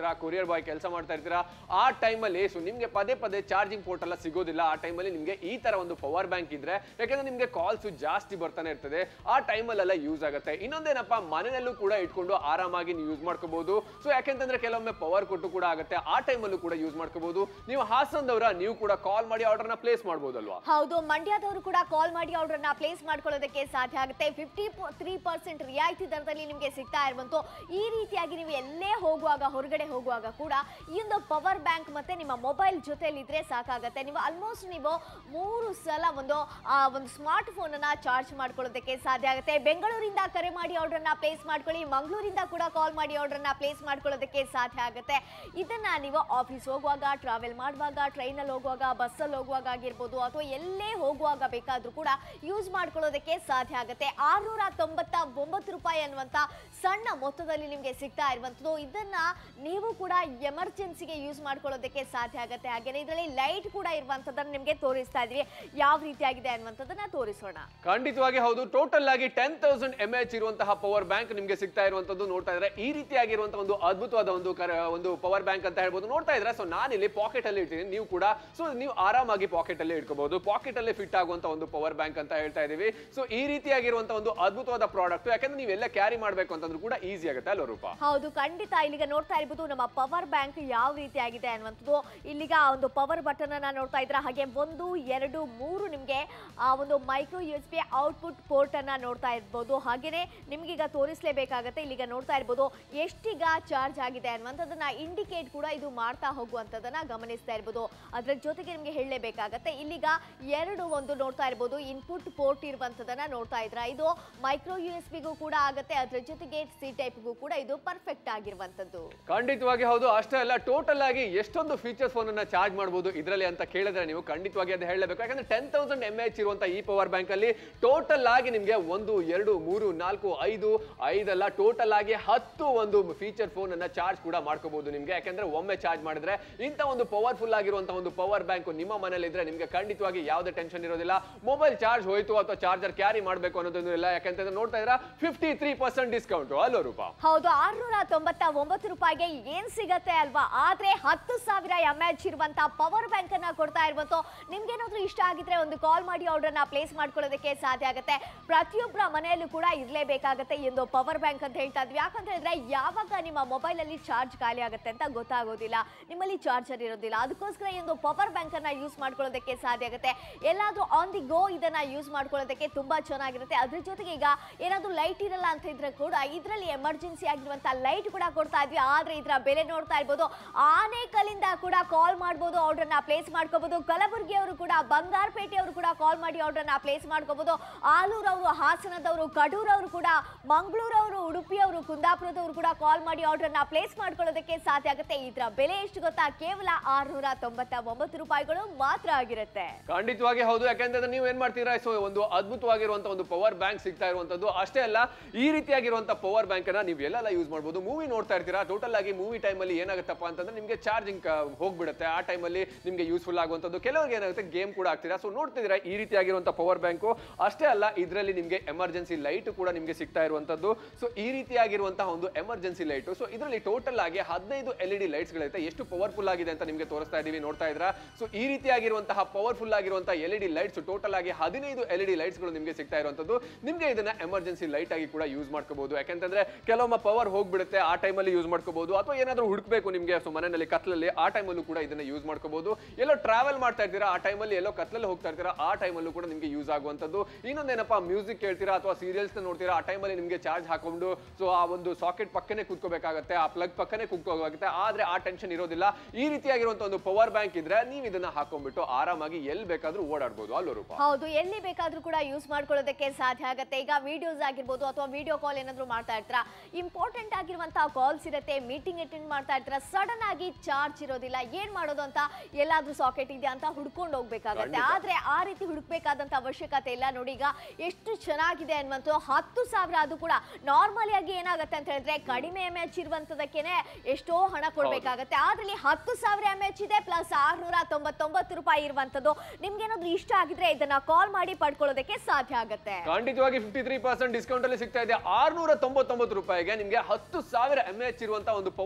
ಇರ್ತೀರಾ, ಕೊರಿಯರ್ ಬಾಯ್ ಕೆಲಸ ಮಾಡ್ತಾ ಇರ್ತೀರಾ, ಆ ಟೈಮಲ್ಲಿ ಸೊ ನಿಮ್ಗೆ ಪದೇ ಪದೇ ಚಾರ್ಜಿಂಗ್ ಪೋರ್ಟ್ ಎಲ್ಲ ಸಿಗೋದಿಲ್ಲ. ಆ ಟೈಮಲ್ಲಿ ನಿಮ್ಗೆ ಈ ತರ ಒಂದು ಪವರ್ ಬ್ಯಾಂಕ್ ಇದ್ರೆ, ಯಾಕಂದ್ರೆ ನಿಮ್ಗೆ ಕಾಲ್ಸ್ ಜಾಸ್ತಿ ಬರ್ತಾನೆ ಇರ್ತದೆ, ಆ ಟೈಮಲ್ಲೆಲ್ಲ ಯೂಸ್ ಆಗುತ್ತೆ. ಇನ್ನೊಂದೇನಪ್ಪ, ಮನೆಯಲ್ಲೂ ಕೂಡ ಇಟ್ಕೊಂಡು ಆರಾಮಾಗಿ ನೀವು ಯೂಸ್ ಮಾಡ್ಕೋಬಹುದು. ಸೊ ಯಾಕೆಂತಂದ್ರೆ ಕೆಲವೊಮ್ಮೆ ಪವರ್ ಕೊಟ್ಟು ಕೂಡ ಆಗುತ್ತೆ, ಆ ಟೈಮಲ್ಲೂ ಕೂಡ ಯೂಸ್ ಮಾಡ್ಕೋಬಹುದು. ನೀವು ಹಾಸನದವರ, ನೀವು ಕೂಡ ಕಾಲ್ ಮಾಡಿ ಆರ್ಡರ್ನ ಪ್ಲೇಸ್ ಮಾಡಬಹುದಲ್ವಾ? ಹೌದು, ಮಂಡ್ಯದವರು ಕೂಡ ಕಾಲ್ ಮಾಡಿ ಆರ್ಡರ್ನ ಪ್ಲೇಸ್ ಮಾಡ್ಕೊಳ್ಳೋದಕ್ಕೆ ಸಾಧ್ಯ ಆಗುತ್ತೆ. ಫಿಫ್ಟಿ ತ್ರೀ ಪರ್ಸೆಂಟ್ ರಿಯಾಯಿತಿ ದರದಲ್ಲಿ ನಿಮಗೆ ಸಿಗ್ತಾ ಇರುವಂತ ಈ ರೀತಿಯಾಗಿ ನೀವು ಎಲ್ಲೇ ಹೋಗುವಾಗ, ಹೊರಗಡೆ ಹೋಗುವಾಗ ಕೂಡ ಈ ಒಂದು ಪವರ್ ಬ್ಯಾಂಕ್ ಮತ್ತೆ ನಿಮ್ಮ ಮೊಬೈಲ್ ಜೊತೆಲಿ ಇದ್ರೆ ಸಾಕಾಗುತ್ತೆ. ನೀವು ಆಲ್ಮೋಸ್ಟ್ ನೀವು ಮೂರು ಸಲ ಒಂದು ಒಂದು ಸ್ಮಾರ್ಟ್ ಫೋನ್ ಅನ್ನ ಚಾರ್ಜ್ ಮಾಡ್ಕೊಳ್ಳೋದಕ್ಕೆ ಸಾಧ್ಯ ಆಗುತ್ತೆ. ಬೆಂಗಳೂರಿಂದ ಕರೆ ಮಾಡಿ ಆರ್ಡರ್ನ ಪ್ಲೇಸ್ ಮಾಡ್ಕೊಳ್ಳಿ, ಮಂಗಳೂರಿಂದ ಕೂಡ ಕಾಲ್ ಮಾಡಿ ಆರ್ಡರ್ನ ಪ್ಲೇಸ್ ಮಾಡ್ಕೊಳ್ಳೋದಕ್ಕೆ ಸಾಧ್ಯ ಆಗುತ್ತೆ. ಇದನ್ನ ನೀವು ಆಫೀಸ್ ಹೋಗುವಾಗ, ಟ್ರಾವೆಲ್ ಮಾಡುವಾಗ, ಟ್ರೈನಲ್ಲಿ ಹೋಗುವಾಗ, ಬಸ್ಸಲ್ಲಿ ಹೋಗುವಾಗ ಆಗಿರ್ಬೋದು, ಅಥವಾ ಎಲ್ಲೇ ಹೋಗುವಾಗ ಬೇಕಾದ್ರೂ ಕೂಡ ಯೂಸ್ ಮಾಡ್ಕೊಳ್ಳೋದಕ್ಕೆ ಸಾಧ್ಯ ಆಗುತ್ತೆ. ಆರ್ನೂರ ತೊಂಬತ್ತ ಒಂಬತ್ತು ರೂಪಾಯಿ ಅನ್ನುವಂತ ಸಣ್ಣ ಮೊತ್ತದಲ್ಲಿ ನಿಮಗೆ ಸಿಗ್ತಾ ಇರುವಂತದ್ದು. ಇದನ್ನ ನೀವು ಕೂಡ ಎಮರ್ಜೆನ್ಸಿಗೆ ಯೂಸ್ ಮಾಡ್ಕೊಳ್ಳೋದಕ್ಕೆ ಸಾಧ್ಯ ಆಗುತ್ತೆ. ಹಾಗೆ ಇದರಲ್ಲಿ ಲೈಟ್ ಕೂಡ ಇರುವಂತದನ್ನ ನಿಮಗೆ ತೋರಿಸ್ತಾ ಇದ್ವಿ, ಯಾವ ರೀತಿಯಾಗಿದೆ ಅನ್ನುವಂಥದ್ದನ್ನ ತೋರಿಸೋಣ. ಖಂಡಿತವಾಗಿ ಹೌದು. ಟೋಟಲ್ ಆಗಿ ಟೆನ್ ತೌಸಂಡ್ ಎಂ ಎಚ್ ಇರುವಂತಹ ಪವರ್ ಬ್ಯಾಂಕ್ ನಿಮಗೆ ಸಿಗ್ತಾ ಇರುವಂತದ್ದು ನೋಡ್ತಾ ಇದ್ರೆ, ಈ ರೀತಿಯಾಗಿರುವಂತಹ ಒಂದು ಅದ್ಭುತವಾದ ಒಂದು ಒಂದು ಪವರ್ ಬ್ಯಾಂಕ್ ಅಂತ ಹೇಳ್ಬೋದು. ನೋಡ್ತಾ ಇದ್ರೆ, ಸೊ ನಾನು ಇಲ್ಲಿ ಪಾಕೆಟ್ ಅಲ್ಲಿ ಇಡ್ತೀನಿ, ನೀವು ಕೂಡ ಸೊ ನೀವು ಆರಾಮಾಗಿ ಪಾಕೆಟ್ ಅಲ್ಲಿ ಇಟ್ಕೋಬಹುದು. ಪಾಕೆಟ್ ಅಲ್ಲಿ ಫಿಟ್ ಆಗುವಂತ ಒಂದು ಪವರ್ ಬ್ಯಾಂಕ್ ಅಂತ ಹೇಳ್ತಾ ಇದೀವಿ. ಸೊ ಈ ರೀತಿಯಾಗಿರುವಂತಹ ಒಂದು ಅದ್ಭುತವಾದ ಪ್ರಾಡಕ್ಟ್, ಯಾಕಂದ್ರೆ ನೀವೆಲ್ಲ ಕ್ಯಾರಿ ಮಾಡಬೇಕು ಅಂತಂದ್ರೂ ಕೂಡ ಈಸಿ ಆಗುತ್ತೆ ಅಲ್ವಾ ರೂಪಾ? ಹೌದು, ಖಂಡಿತ. ಇಲ್ಲಿಗ ನೋಡ್ತಾ ಇರ್ಬೋದು ನಮ್ಮ ಪವರ್ ಬ್ಯಾಂಕ್ ಯಾವ ರೀತಿಯಾಗಿದೆ ಅನ್ನುವಂಥದ್ದು. ಇಲ್ಲಿಗ ಒಂದು ಪವರ್ ಬಟನ್ ಅನ್ನ ನೋಡ್ತಾ ಇದ್ರೆ, ಹಾಗೆ ಒಂದು ಎರಡು ಮೂರು ನಿಮ್ಗೆ ಆ ಒಂದು micro U S B output port ಅನ್ನ ನೋಡ್ತಾ ಇರ್ಬೋದು. ಹಾಗೇನೆ ನಿಮ್ಗೀಗ ತೋರಿಸಲೇಬೇಕಾಗತ್ತೆ. ಇಲ್ಲಿಗ ನೋಡ್ತಾ ಇರ್ಬೋದು ಎಷ್ಟೀಗ ಚಾರ್ಜ್ ಆಗಿದೆ ಅನ್ನುವಂಥದ್ದನ್ನ ಇಂಡಿಕೇಟ್ ಕೂಡ ಇದು ಮಾಡ್ತಾ ಹೋಗುವಂಥದ್ದನ್ನ ಗಮನಿಸ್ತಾ ಇರ್ಬೋದು. ಅದ್ರ ಜೊತೆಗೆ ನಿಮ್ಗೆ ಹೇಳಲೇಬೇಕಾಗತ್ತೆ, ಇಲ್ಲಿಗ ಎರಡು ಒಂದು ನೋಡ್ತಾ ಇರ್ಬೋದು ಇನ್ಪುಟ್ ಪೋರ್ಟ್ ಇರುವಂಥದ್ದನ್ನ ನೋಡ್ತಾ ಇದ್ರ. ಇದು ಮೈಕ್ರೋ ಯು ಎಸ್ ಬಿಗೂ ಕೂಡ ಆಗುತ್ತೆ, ಅದ್ರ ಜೊತೆಗೆ ಸಿ ಟೈಪ್ಗೂ ಕೂಡ ಇದು ಪರ್ಫೆಕ್ಟ್ ಆಗಿರುವಂತದ್ದು. ಖಂಡಿತವಾಗಿ ಹೌದು. ಅಷ್ಟೇ ಅಲ್ಲ, ಟೋಟಲ್ ಆಗಿ ಎಷ್ಟೊಂದು ಫೀಚರ್ಸ್ ಫೋನ್ ಅನ್ನ ಚಾರ್ಜ್ ಮಾಡಬಹುದು ಇದರಲ್ಲಿ ಅಂತ ಕೇಳಿದ್ರೆ ನೀವು ಖಂಡಿತವಾಗಿ ಅದು ಹೇಳಬೇಕು. ಯಾಕಂದ್ರೆ ಟೆನ್ ತೌಸಂಡ್ ಎಂ ಎಚ್ ಇರುವಂತಹ ಈ ಪವರ್ ಬ್ಯಾಂಕ್ ಅಲ್ಲಿ ಟೋಟಲ್ ಆಗಿ ನಿಮ್ಗೆ ಒಂದು ಎರಡು ಮೂರು ನಾಲ್ಕು ಐದು ಐದಲ್ಲ ಟೋಟಲ್ ಆಗಿ ಹತ್ತು ಒಂದು ಫೀಚರ್ ಫೋನ್ ಅನ್ನ ಚಾರ್ಜ್ ಕೂಡ ಮಾಡ್ಕೋಬಹುದು ನಿಮ್ಗೆ. ಯಾಕಂದ್ರೆ ಒಮ್ಮೆ ಚಾರ್ಜ್ ಮಾಡಿದ್ರೆ ಇಂತ ಒಂದು ಪವರ್ಫುಲ್ ಆಗಿರುವಂತಹ ಒಂದು ಪವರ್ ಬ್ಯಾಂಕ್ ನಿಮ್ಮ ಮನೇಲಿ ಇದ್ರೆ ನಿಮ್ಗೆ ಖಂಡಿತವಾಗಿ ಯಾವುದೇ ಟೆನ್ಷನ್ ಇರೋದಿಲ್ಲ. ಮೊಬೈಲ್ ಚಾರ್ಜ್ ಹೋಯ್ತು ಅಥವಾ ಚಾರ್ಜರ್ ಕ್ಯಾರಿ ಮಾಡಬೇಕು ಅನ್ನೋದೊಂದು ಇಲ್ಲ. ಯಾಕಂತಂದ್ರೆ ನೋಡ್ತಾ ಇದ್ರ ಫಿಫ್ಟಿ ತ್ರೀ ಪರ್ಸೆಂಟ್ ಡಿಸ್ಕೌಂಟ್ ಅಲ್ವಾ ರೂಪಾ? ಹೌದು, ಆರ್ನೂರ ತೊಂಬತ್ತ ಒಂಬತ್ತು ರೂಪಾಯಿಗೆ ಏನ್ ಸಿಗತ್ತೆ ಅಲ್ವಾ? ಆದ್ರೆ ಹತ್ತು ಸಾವಿರ ಎಂ ಎಚ್ ಇರುವಂತ ಪವರ್ ಬ್ಯಾಂಕ್ ಅನ್ನ ಕೊಡ್ತಾ ಇರುವಂತ ನಿಮ್ಗೇನಾದ್ರೂ ಇಷ್ಟ ಆಗಿದ್ರೆ ಒಂದು ಕಾಲ್ ಮಾಡಿ ಆರ್ಡರ್ ನ ಪ್ಲೇಸ್ ಮಾಡ್ಕೊಳ್ಳೋದಕ್ಕೆ ಸಾಧ್ಯ ಆಗುತ್ತೆ. ಪ್ರತಿಯೊಬ್ಬರ ಮನೆಯಲ್ಲೂ ಕೂಡ ಇರ್ಲೇಬೇಕಾಗತ್ತೆ ಈ ಒಂದು ಪವರ್ ಬ್ಯಾಂಕ್ ಅಂತ ಹೇಳ್ತಾ ಇದ್ವಿ. ಯಾಕಂತ ಹೇಳಿದ್ರೆ ಯಾವಾಗ ನಿಮ್ಮ ಮೊಬೈಲ್ ಅಲ್ಲಿ ಚಾರ್ಜ್ ಖಾಲಿ ಆಗುತ್ತೆ ಅಂತ ಗೊತ್ತಾಗೋದಿಲ್ಲ, ನಿಮ್ಮಲ್ಲಿ ಚಾರ್ಜರ್ ಇರೋದಿಲ್ಲ. ಅದಕ್ಕೋಸ್ಕರ ಈ ಒಂದು ಪವರ್ ಬ್ಯಾಂಕ್ ಅನ್ನ ಯೂಸ್ ಮಾಡ್ಕೊಳ್ಳೋದಕ್ಕೆ ಸಾಧ್ಯ ಆಗುತ್ತೆ. ಎಲ್ಲಾದ್ರೂ ಆನ್ ದಿ ಗೋ ಇದನ್ನ ಯೂಸ್ ಮಾಡ್ಕೊಳ್ಳೋದಕ್ಕೆ ತುಂಬಾ ಚೆನ್ನಾಗಿರುತ್ತೆ. ಅದ್ರ ಜೊತೆಗೆ ಈಗ ಏನಾದ್ರೂ ಲೈಟ್ ಇರಲ್ಲ ಅಂತ ಇದ್ರೆ ಕೂಡ ಇದರಲ್ಲಿ ಎಮರ್ಜೆನ್ಸಿ ಆಗಿರುವಂತ ಲೈಟ್ ಕೂಡ ಕೊಡ್ತಾ ಇದ್ವಿ. ಆದ್ರೆ ಇದರ ಬೆಲೆ ನೋಡ್ತಾ ಇರ್ಬೋದು, ಆನೇಕಲ್ಲಿಂದ ಕೂಡ ಕಾಲ್ ಮಾಡಬಹುದು, ಆರ್ಡರ್ ನ ಪ್ಲೇಸ್ ಮಾಡ್ಕೋಬಹುದು. ಕಲಬುರಗಿ ಅವರು ಕೂಡ, ಬಂಗಾರಪೇಟೆ ಅವರು ಕೂಡ ಕಾಲ್ ಮಾಡಿ ಆರ್ಡರ್ ನ ಪ್ಲೇಸ್ ಮಾಡ್ಕೋಬಹುದು. ಆಲೂರು ಅವರು, ಹಾಸನದವರು, ಕಡೂರು ಅವರು ಕೂಡ, ಮಂಗಳೂರವರು, ಉಡುಪಿಯವರು, ಕುಂದಾಪುರದವರು ಕೂಡ ಕಾಲ್ ಮಾಡಿ ಆರ್ಡರ್ ನ ಪ್ಲೇಸ್ ಮಾಡ್ಕೊಳ್ಳೋದಕ್ಕೆ ಸಾಧ್ಯ ಆಗುತ್ತೆ. ಇದರ ಬೆಲೆ ಎಷ್ಟು ಗೊತ್ತಾ? ಕೇವಲ ಆರ್ನೂರ ತೊಂಬತ್ತ ಒಂಬತ್ತು ರೂಪಾಯಿಗಳು ಮಾತ್ರ ಆಗಿರುತ್ತೆ. ಖಂಡಿತವಾಗಿ ಹೌದು. ಯಾಕಂದ್ರೆ ನೀವು ಏನ್ ಮಾಡ್ತೀರಾ, ಸೊ ಒಂದು ಅದ್ಭುತವಾಗಿರುವಂತಹ ಒಂದು ಪವರ್ ಬ್ಯಾಂಕ್ ಸಿಗ್ತಾ ಇರುವಂತದ್ದು. ಅಷ್ಟೇ ಅಲ್ಲ, ಈ ರೀತಿಯಾಗಿರುವಂತಹ ಪವರ್ ಬ್ಯಾಂಕ್ ಅನ್ನ ನೀವು ಎಲ್ಲೆಲ್ಲ ಯೂಸ್ ಮಾಡಬಹುದು. ಮೂವಿ ನೋಡ್ತಾ ಇರ್ತೀರಾ, ಟೋಟಲ್ ಆಗಿ ಮೂವಿ ಟೈಮ್ ಅಲ್ಲಿ ಏನಾಗುತ್ತಪ್ಪ ಅಂತಂದ್ರೆ ನಿಮ್ಗೆ ಚಾರ್ಜಿಂಗ್ ಹೋಗ್ಬಿಡುತ್ತೆ. ಆ ಟೈಮ್ ಅಲ್ಲಿ ನಿಮ್ಗೆ ಯೂಸ್ಫುಲ್ ಆಗುವಂತದ್ದು. ಕೆಲವರಿಗೆ ಏನಾಗುತ್ತೆ, ಗೇಮ್ ಕೂಡ ಆಗ್ತೀರಾ. ಸೊ ನೋಡ್ತಿದ್ದೀರಾ ಈ ರೀತಿಯಾಗಿರುವಂತಹ ಪವರ್ ಬ್ಯಾಂಕ್. ಅಷ್ಟೇ ಅಲ್ಲ, ಇದರಲ್ಲಿ ನಿಮ್ಗೆ ಎಮರ್ಜೆನ್ಸಿ ಲೈಟ್ ಕೂಡ ನಿಮ್ಗೆ ಸಿಗ್ತಾ ಇರುವಂತದ್ದು. ಸೊ ಈ ರೀತಿಯಾಗಿರುವಂತಹ ಒಂದು ಎಮರ್ಜೆನ್ಸಿ ಲೈಟ್. ಸೊ ಇದರಲ್ಲಿ ಟೋಟಲ್ ಆಗಿ ಹದಿನೈದು ಎಲ್ ಇ ಡಿ ಲೈಟ್ಸ್ ಗಳಿರುತ್ತೆ. ಎಷ್ಟು ಪವರ್ಫುಲ್ ಆಗಿದೆ ಅಂತ ನಿಮ್ಗೆ ತೋರಿಸ್ತಾ ಇದೀವಿ, ನೋಡ್ತಾ ಇದ್ರಾ. ಸೊ ಈ ರೀತಿಯಾಗಿರುವಂತಹ ಪವರ್ಫುಲ್ ಆಗಿರುವಂತಹ L E D lights, total ಆಗಿ ಹದಿನೈದು ಎಲ್ ಇ ಡಿ ಲೈಟ್ಸ್ ಗಳು ನಿಮ್ಗೆ ಸಿಗ್ತಾ ಇರುವಂತದ್ದು. ನಿಮ್ಗೆ ಇದನ್ನ ಎಮರ್ಜೆನ್ಸಿ ಲೈಟ್ ಆಗಿ ಕೂಡ ಯೂಸ್ ಮಾಡ್ಕೋಬಹುದು. ಯಾಕಂತಂದ್ರೆ ಕೆಲವೊಮ್ಮೆ ಪವರ್ ಹೋಗ್ಬಿಡುತ್ತೆ, ಆ ಟೈಮಲ್ಲಿ ಯೂಸ್ ಮಾಡ್ಕೋಬಹುದು. ಅಥವಾ ಏನಾದ್ರೂ ಹುಡುಕ್ಬೇಕು ನಿಮ್ಗೆ, ಸೊ ಮನೆಯಲ್ಲಿ ಕತ್ಲಲ್ಲಿ, ಆ ಟೈಮಲ್ಲೂ ಕೂಡ ಇದನ್ನ ಯೂಸ್ ಮಾಡ್ಕೋಬಹುದು. ಎಲ್ಲೋ ಟ್ರಾವೆಲ್ ಮಾಡ್ತಾ ಇರ್ತೀರಾ, ಆ ಟೈಮಲ್ಲಿ ಎಲ್ಲೋ ಕತ್ಲಲ್ಲಿ ಹೋಗ್ತಾ ಇರ್ತೀರಾ, ಆ ಟೈಮಲ್ಲೂ ಕೂಡ ನಿಮ್ಗೆ ಯೂಸ್ ಆಗುವಂತದ್ದು. ಇನ್ನೊಂದೇನಪ್ಪ, ಮ್ಯೂಸಿಕ್ ಕೇಳ್ತೀರಾ ಅಥವಾ ಸೀರಿಯಲ್ಸ್ ನೋಡ್ತೀರಾ, ಆ ಟೈಮಲ್ಲಿ ನಿಮ್ಗೆ ಚಾರ್ಜ್ ಹಾಕೊಂಡು ಸೊ ಆ ಒಂದು ಸಾಕೆಟ್ ಪಕ್ಕನೆ ಕೂತ್ಕೋಬೇಕಾಗುತ್ತೆ, ಆ ಪ್ಲಗ್ ಪಕ್ಕನೆ ಕೂತ್ಕೋಬೇಕಾಗುತ್ತೆ. ಆದ್ರೆ ಆ ಟೆನ್ಷನ್ ಇರೋದಿಲ್ಲ. ಈ ರೀತಿಯಾಗಿರುವಂತಹ ಒಂದು ಪವರ್ ಬ್ಯಾಂಕ್ ಇದ್ರೆ ನೀವು ಇದನ್ನ ಹಾಕೊಂಡ್ಬಿಟ್ಟು ಆರಾಮಾಗಿ ಎಲ್ಲಿ ಬೇಕಾದ್ರೂ ಓಡಾಡಬಹುದು ಅಲ್ವಾ ರೂಪಾ? ಹೌದು, ಎಲ್ಲಿ ಬೇಕಾದ್ರೂ ಕೂಡ ಯೂಸ್ ಮಾಡ್ಕೊಳ್ಳೋದಕ್ಕೆ ಸಾಧ್ಯ ಆಗುತ್ತೆ. ಈಗ ವಿಡಿಯೋಸ್ ಆಗಿರ್ಬೋದು ಅಥವಾ ವಿಡಿಯೋ ಕಾಲ್ ಏನಾದ್ರು ಮಾಡ್ತಾ ಇರ್ತೀರಾ, ಇಂಪಾರ್ಟೆಂಟ್ ಆಗಿರುವಂತಹ ಕಾಲ್ಸ್ ಇರುತ್ತೆ, ಮೀಟಿಂಗ್ ಅಟೆಂಡ್ ಮಾಡ್ತಾ ಇರ್ತೀರಾ, ಸಡನ್ ಆಗಿ ಚಾರ್ಜ್ ಇರೋದಿಲ್ಲ, ಏನ್ ಮಾಡೋದು ಅಂತ ಎಲ್ಲಾದ್ರೂ ಸಾಕೆಟ್ ಇದೆ ಅಂತ ಹುಡ್ಕೊಂಡು ಹೋಗ್ಬೇಕಾಗತ್ತೆ. ಆದ್ರೆ ಆ ರೀತಿ ಹುಡುಕ್ಬೇಕಾದಂತ ಅವಶ್ಯಕತೆ ಇಲ್ಲ. ನೋಡಿ ಈಗ ಎಷ್ಟು ಚೆನ್ನಾಗಿದೆ ಅನ್ನುವಂತ ಹತ್ತು ಸಾವಿರ. ಅದು ಕೂಡ ನಾರ್ಮಲಿ ಆಗಿ ಏನಾಗುತ್ತೆ ಅಂತ ಹೇಳಿದ್ರೆ ಕಡಿಮೆ ಎಂ ಎಚ್ ಇರುವಂತದಕ್ಕೇನೆ ಎಷ್ಟೋ ಹಣ ಕೊಡ್ಬೇಕಾಗತ್ತೆ. ಆದ್ರೆ ಹತ್ತು ಸಾವಿರ ಎಂ ಎಚ್ ಇದೆ, ಪ್ಲಸ್ ಆರ್ನೂರ ತೊಂಬತ್ತೊಂಬತ್ತು ರೂಪಾಯಿ ಇರುವಂತದ್ದು. ನಿಮ್ಗೆ ಏನಾದ್ರು ಇಷ್ಟ ಆಗಿದ್ರೆ ಇದನ್ನ ಕಾಲ್ ಮಾಡಿ ಪಡ್ಕೊಳ್ಳೋದಕ್ಕೆ ಸಾಧ್ಯ ಆಗುತ್ತೆ. ಖಂಡಿತವಾಗಿ ಫಿಫ್ಟಿ ತ್ರೀ ಪರ್ಸೆಂಟ್ ಡಿಸ್ಕೌಂಟ್ ಅಲ್ಲಿ ಸಿಗ್ತಾ ಇದೆ. ಆರ್ನೂರ ತೊಂಬತ್ತೊಂಬತ್ತು ರೂಪಾಯಿಗೆ ನಿಮ್ಗೆ ಹತ್ತು ಸಾವಿರ ಎಂ ಎಚ್ ಇರುವಂತಹ ಒಂದು ಪವರ್